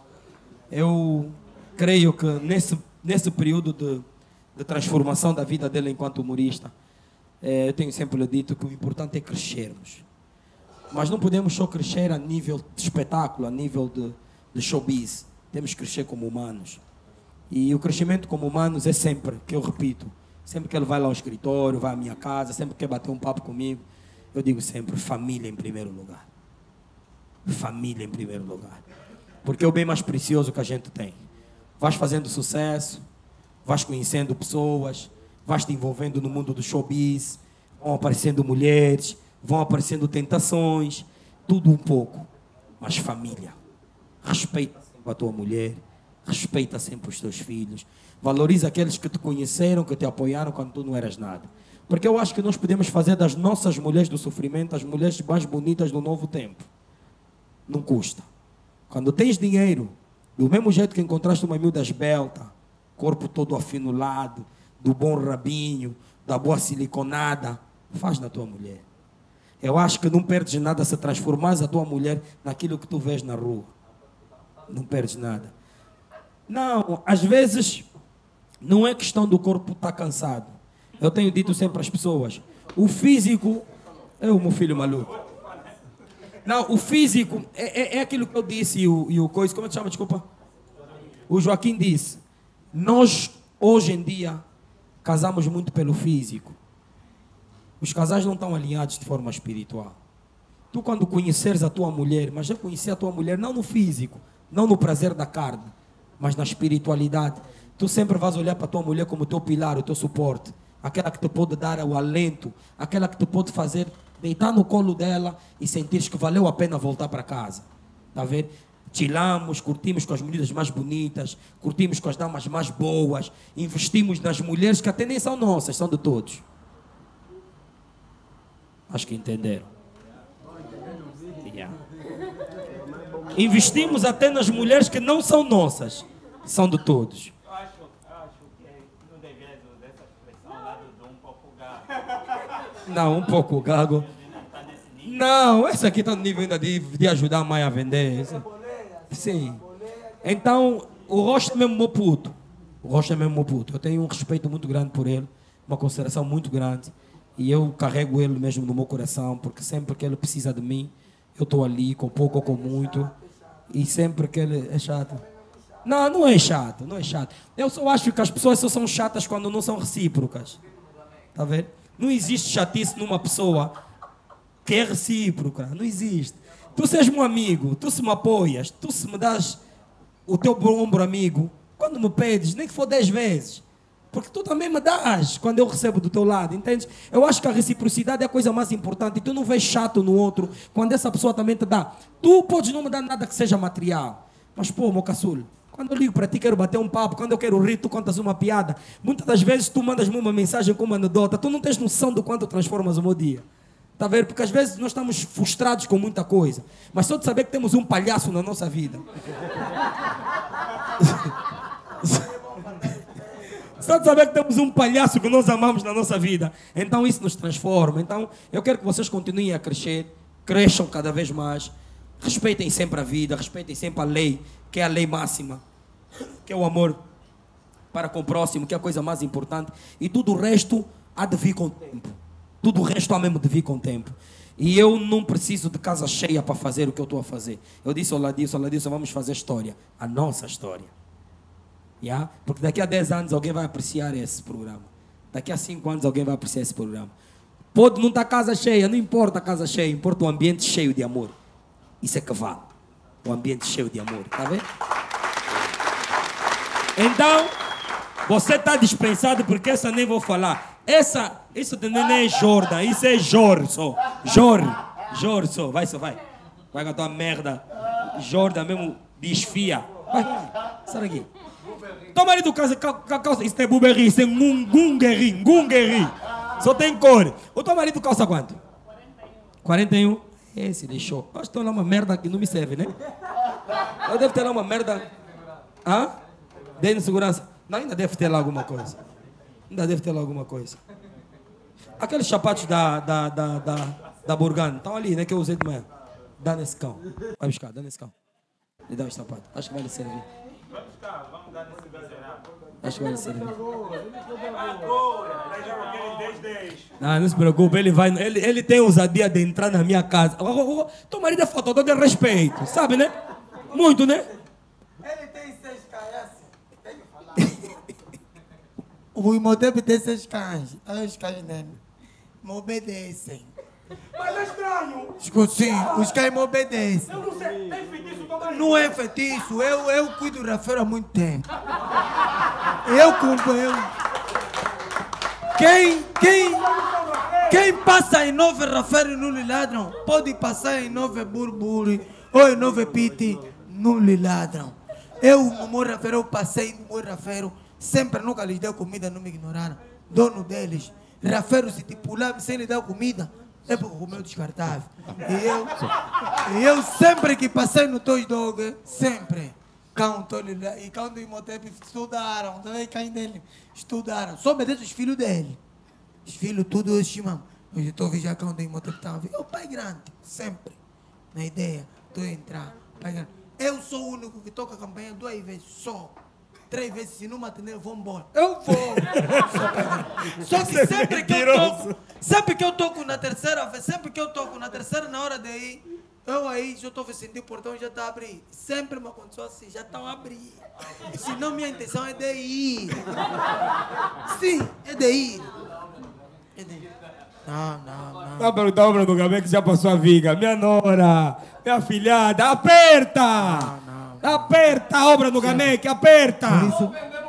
Eu creio que nesse, nesse período de, de transformação da vida dele enquanto humorista, é, eu tenho sempre lhe dito que o importante é crescermos. Mas não podemos só crescer a nível de espetáculo, a nível de, de showbiz. Temos que crescer como humanos. E o crescimento como humanos é sempre, que eu repito, sempre que ele vai lá ao escritório, vai à minha casa, sempre que quer bater um papo comigo, eu digo sempre, família em primeiro lugar. Família em primeiro lugar. Porque é o bem mais precioso que a gente tem. Vais fazendo sucesso, vais conhecendo pessoas, vais te envolvendo no mundo do showbiz, vão aparecendo mulheres, vão aparecendo tentações, tudo um pouco. Mas família. Respeita sempre a tua mulher, respeita sempre os teus filhos, valoriza aqueles que te conheceram, que te apoiaram quando tu não eras nada. Porque eu acho que nós podemos fazer das nossas mulheres do sofrimento as mulheres mais bonitas do novo tempo. Não custa. Quando tens dinheiro, do mesmo jeito que encontraste uma miúda esbelta, corpo todo afinulado, do bom rabinho, da boa siliconada, faz na tua mulher. Eu acho que não perdes nada se transformares a tua mulher naquilo que tu vês na rua. Não perdes nada. Não, às vezes, não é questão do corpo estar cansado. Eu tenho dito sempre às pessoas, o físico é o meu filho maluco. Não, o físico, é, é, é aquilo que eu disse e o, e o coisa, como é que chama, desculpa? O Joaquim disse, nós, hoje em dia, casamos muito pelo físico. Os casais não estão alinhados de forma espiritual. Tu, quando conheceres a tua mulher, mas já conhecer a tua mulher não no físico, não no prazer da carne, mas na espiritualidade, tu sempre vais olhar para a tua mulher como o teu pilar, o teu suporte, aquela que te pode dar o alento, aquela que te pode fazer deitar no colo dela e sentires que valeu a pena voltar para casa. Está a ver? Chilamos, curtimos com as mulheres mais bonitas, curtimos com as damas mais boas, investimos nas mulheres que até nem são nossas, são de todos. Acho que entenderam. Yeah. Investimos até nas mulheres que não são nossas, são de todos. Eu acho, eu acho que não deveria usar essa expressão lá do um pouco gago. Não, um pouco gago. Não, essa aqui está no nível ainda de, de ajudar a mãe a vender. Esse. Sim. Então, o rosto é mesmo meu puto. O rosto é mesmo meu puto. Eu tenho um respeito muito grande por ele, uma consideração muito grande. E eu carrego ele mesmo no meu coração, porque sempre que ele precisa de mim, eu estou ali, com pouco ou com muito. E sempre que ele é chato. Não, não é chato, não é chato. Eu só acho que as pessoas só são chatas quando não são recíprocas. Tá vendo? Não existe chatice numa pessoa que é recíproca. Não existe. Tu seres meu amigo, tu se me apoias, tu se me das o teu ombro amigo, quando me pedes, nem que for dez vezes. Porque tu também me dás quando eu recebo do teu lado, entende? Eu acho que a reciprocidade é a coisa mais importante. E tu não vês chato no outro quando essa pessoa também te dá. Tu podes não me dar nada que seja material. Mas, pô, meu caçulo, quando eu ligo para ti, quero bater um papo. Quando eu quero rir, tu contas uma piada. Muitas das vezes tu mandas-me uma mensagem com uma anedota. Tu não tens noção do quanto transformas o meu dia. Está a ver? Porque às vezes nós estamos frustrados com muita coisa. Mas só de saber que temos um palhaço na nossa vida. Só de saber que temos um palhaço que nós amamos na nossa vida. Então isso nos transforma. Então eu quero que vocês continuem a crescer. Cresçam cada vez mais. Respeitem sempre a vida. Respeitem sempre a lei, que é a lei máxima. Que é o amor para com o próximo, que é a coisa mais importante. E tudo o resto há de vir com o tempo. Tudo o resto há mesmo de vir com o tempo. E eu não preciso de casa cheia para fazer o que eu estou a fazer. Eu disse ao Ladilson, Ladilson, vamos fazer história. A nossa história. Yeah? Porque daqui a dez anos alguém vai apreciar esse programa. Daqui a cinco anos alguém vai apreciar esse programa. Pode não estar casa cheia, não importa a casa cheia, importa o ambiente cheio de amor. Isso é que vale. O ambiente cheio de amor, tá vendo? Então, você está dispensado porque essa nem vou falar. Essa, isso de nem é Jordan, isso é Jor só. Jor, Jor só, vai só, vai. Vai com a tua merda. Jordan mesmo desfia. Vai, vai, sai daqui. Teu marido calça, calça, isso é buberri, isso é gungueri, gungueri. Só tem cor. O teu marido calça quanto? quarenta e um. Esse deixou. Acho que estou lá uma merda que não me serve, né? Eu devo ter lá uma merda. Hã? Dei de segurança. Não, ainda deve ter lá alguma coisa. Ainda deve ter lá alguma coisa. Aqueles sapatos da, da, da, da, da Burgana estão ali, né? Que eu usei de manhã. Dá nesse cão. Vai buscar, dá nesse cão. Lhe dá os sapatos. Acho que vai lhe servir. Vamos buscar, vamos dar nesse miserável. Acho que vai lhe servir. Agora, já joguei dez dez. Não, não se preocupe, ele vai. Ele, ele tem ousadia de entrar na minha casa. Oh, oh, oh, teu marido é faltador de respeito, sabe, né? Muito, né? Ele tem seis cães, tem que falar. O Imhotep tem seis cães. Aí os cães dele me obedecem. Mas é estranho. Escuta, sim, os cães me obedecem. Eu não sei, tem feitiço também. Não é feitiço, eu, eu cuido do Rafael há muito tempo. Eu cumpro, eu. Quem, quem, quem passa em nove Rafael e não lhe ladram, pode passar em nove Burburi ou em nove Piti, não lhe ladram. Eu, no meu Rafael, eu passei no meu Rafael, sempre nunca lhes dei comida, não me ignoraram. Dono deles, Rafael, se te pular sem lhe dar comida, é porque comeu descartável. E eu, e eu sempre que passei no Toy Dog, sempre, cão, e cão do Imhotep estudaram, também cão dele, estudaram. Só obedece os filhos dele. Os filhos, tudo eu estimam. Hoje estou vendo já cão do Imhotep, tá vendo? O pai grande, sempre, na ideia, estou a entrar, pai grande. Eu sou o único que toca a campanha duas vezes só. Três vezes, se não me atender, eu vou embora. Eu vou! Só que sempre que eu toco, sempre que eu toco na terceira vez, sempre que eu toco na terceira, na hora de ir, Eu aí, já estou sentindo o portão já está a abrir. Sempre me aconteceu assim, já estão a abrir. Senão minha intenção é de ir. Sim, é de ir. É de ir. Não, não, não. Tá perguntando a obra do Gabé que já passou a viga. Minha nora, minha filhada, aperta! Não, não. Aperta a obra do Gabé, que aperta! Por isso,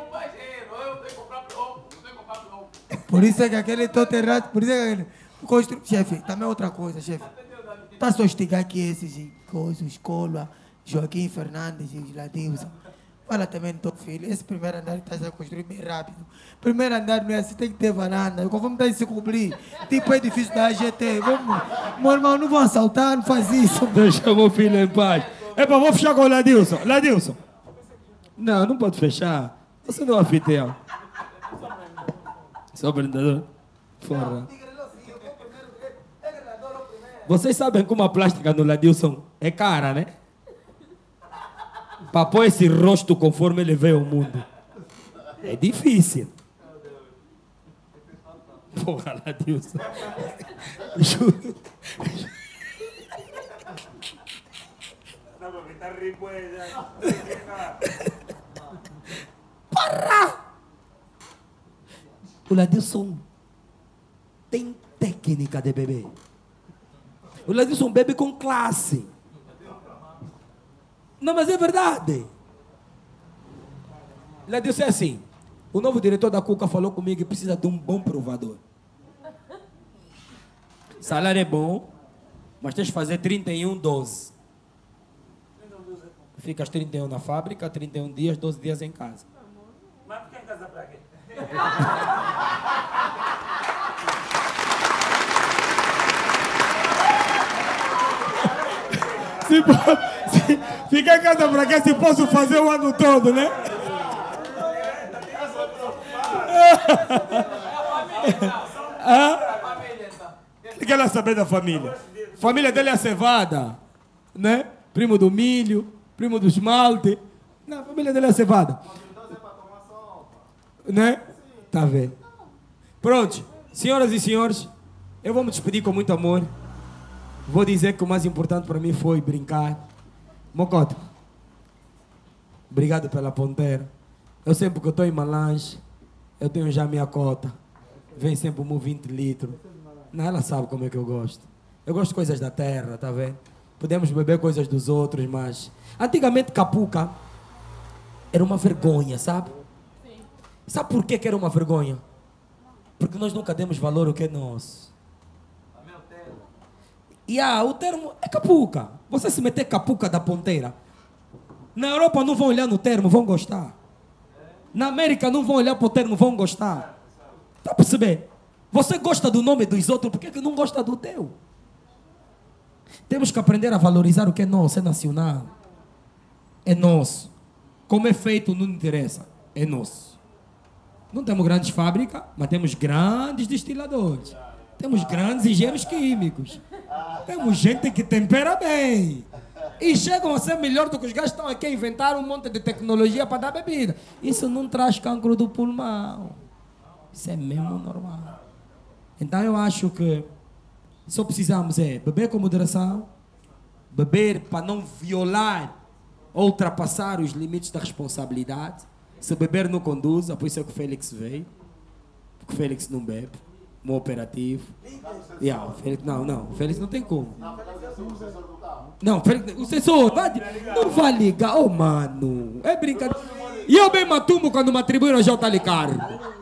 por isso é que aquele todo errado, por isso é que aquele... Constru... Chefe, também outra coisa, chefe. Está só estigar aqui esses coisas, escola, Joaquim Fernandes e Ladilson. Fala também do teu filho. Esse primeiro andar está a construir bem rápido. Primeiro andar não é assim, tem que ter varanda. Conforme está a se cobrir. Tipo edifício da A G T. Vamos, meu irmão, não vão assaltar, não faz isso. Deixa meu filho em paz. Epa, vou fechar com o Ladilson. Ladilson. Não, não pode fechar. Você não é anfitrião. Sou brindador. Porra. Vocês sabem como a plástica no Ladilson é cara, né? Para pôr esse rosto conforme ele veio ao mundo. É difícil. Porra, Ladilson. Juro. Para! O Ladilson tem técnica de beber. O Ladilson bebe com classe. Não, mas é verdade. O Ladilson é assim. O novo diretor da Cuca falou comigo que precisa de um bom provador. Salário é bom, mas tens de fazer trinta e um, doze. Ficas trinta e um na fábrica, trinta e um dias, doze dias em casa. Mas por que em casa pra quê? Se, se, fica em casa pra cá se posso fazer o ano todo, né? Ah? Ele quer saber da família. A família dele é a cevada, né? Primo do milho, primo do esmalte. Não, a família dele é a cevada. Né? Tá vendo? Pronto, senhoras e senhores, eu vou me despedir com muito amor. Vou dizer que o mais importante para mim foi brincar. Mocota, obrigado pela ponteira. Eu sempre que eu estou em Malange, eu tenho já a minha cota. Vem sempre um vinte litros. Não, ela sabe como é que eu gosto. Eu gosto de coisas da terra, tá vendo? Podemos beber coisas dos outros, mas... Antigamente, Capuca era uma vergonha, sabe? Sim. Sabe por que que era uma vergonha? Porque nós nunca demos valor ao que é nosso. E ah, o termo é Capuca. Você se meter Capuca da ponteira. Na Europa não vão olhar no termo, vão gostar. Na América não vão olhar para o termo, vão gostar. Está a perceber? Você gosta do nome dos outros, por que que não gosta do teu? Temos que aprender a valorizar o que é nosso, é nacional. É nosso. Como é feito não interessa, é nosso. Não temos grandes fábricas, mas temos grandes destiladores. Temos grandes engenheiros químicos. Temos gente que tempera bem. E chegam a ser melhor do que os gajos estão aqui a inventar um monte de tecnologia para dar bebida. Isso não traz cancro do pulmão. Isso é mesmo normal. Então eu acho que só precisamos é beber com moderação, beber para não violar ou ultrapassar os limites da responsabilidade. Se beber não conduz, por isso é que o Félix veio. Porque o Félix não bebe. Um operativo. Yeah, o Félix, não, não, o Félix não tem como. Não, Félix, o sensor vai, não vai ligar, oh mano, é brincadeira. E eu bem matumbo quando me atribuíram já o talicargo.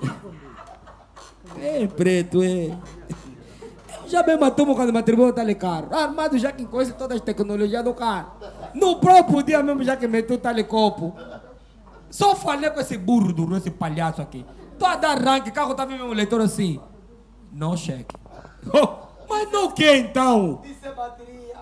É preto, é. Eu já bem matumbo quando me atribuíram o talicargo. Armado já que coisa todas as tecnologias do carro. No próprio dia mesmo já que meteu o talicopo. Só falei com esse burro duro, esse palhaço aqui. Tô a dar ranking, carro tá vendo meu leitor assim. Não cheque. Oh, mas não que então? Isso é bateria.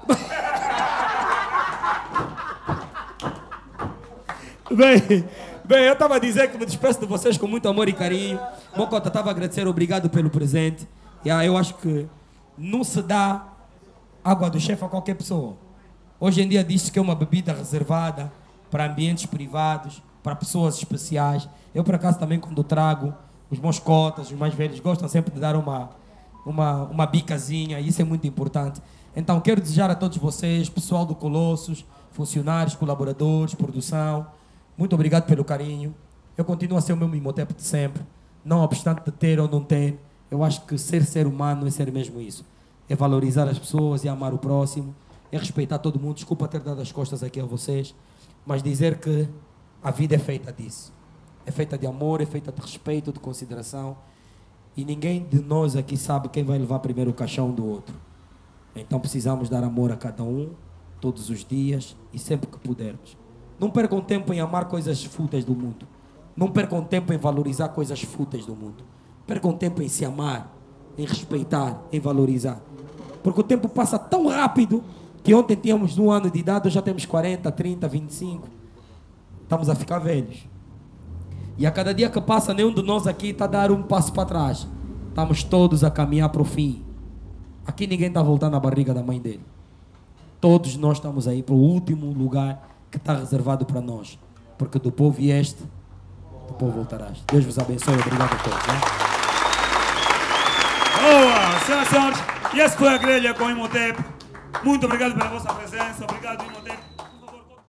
bem, bem, eu estava a dizer que me despeço de vocês com muito amor e carinho. Mocota, estava a agradecer, obrigado pelo presente. Yeah, eu acho que não se dá água do chefe a qualquer pessoa. Hoje em dia diz-se que é uma bebida reservada para ambientes privados, para pessoas especiais. Eu, por acaso, também quando trago, os meus cotas, os mais velhos, gostam sempre de dar uma, uma, uma bicazinha, isso é muito importante. Então, quero desejar a todos vocês, pessoal do Colossos, funcionários, colaboradores, produção, muito obrigado pelo carinho. Eu continuo a ser o meu Imhotep de sempre, não obstante de ter ou não ter. Eu acho que ser ser humano é ser mesmo isso. É valorizar as pessoas, é amar o próximo, é respeitar todo mundo. Desculpa ter dado as costas aqui a vocês, mas dizer que a vida é feita disso. É feita de amor, é feita de respeito, de consideração. E ninguém de nós aqui sabe quem vai levar primeiro o caixão do outro. Então precisamos dar amor a cada um, todos os dias e sempre que pudermos. Não percam tempo em amar coisas fúteis do mundo. Não percam tempo em valorizar coisas fúteis do mundo. Percam tempo em se amar, em respeitar, em valorizar. Porque o tempo passa tão rápido que ontem tínhamos um ano de idade, hoje já temos quarenta, trinta, vinte e cinco. Estamos a ficar velhos. E a cada dia que passa, nenhum de nós aqui está a dar um passo para trás. Estamos todos a caminhar para o fim. Aqui ninguém está voltando à barriga da mãe dele. Todos nós estamos aí para o último lugar que está reservado para nós. Porque do povo vieste, do povo voltarás. Deus vos abençoe. Obrigado a todos. Né? Boa, senhoras e senhores. E essa foi a grelha com o Imhotep. Muito obrigado pela vossa presença. Obrigado, Imhotep.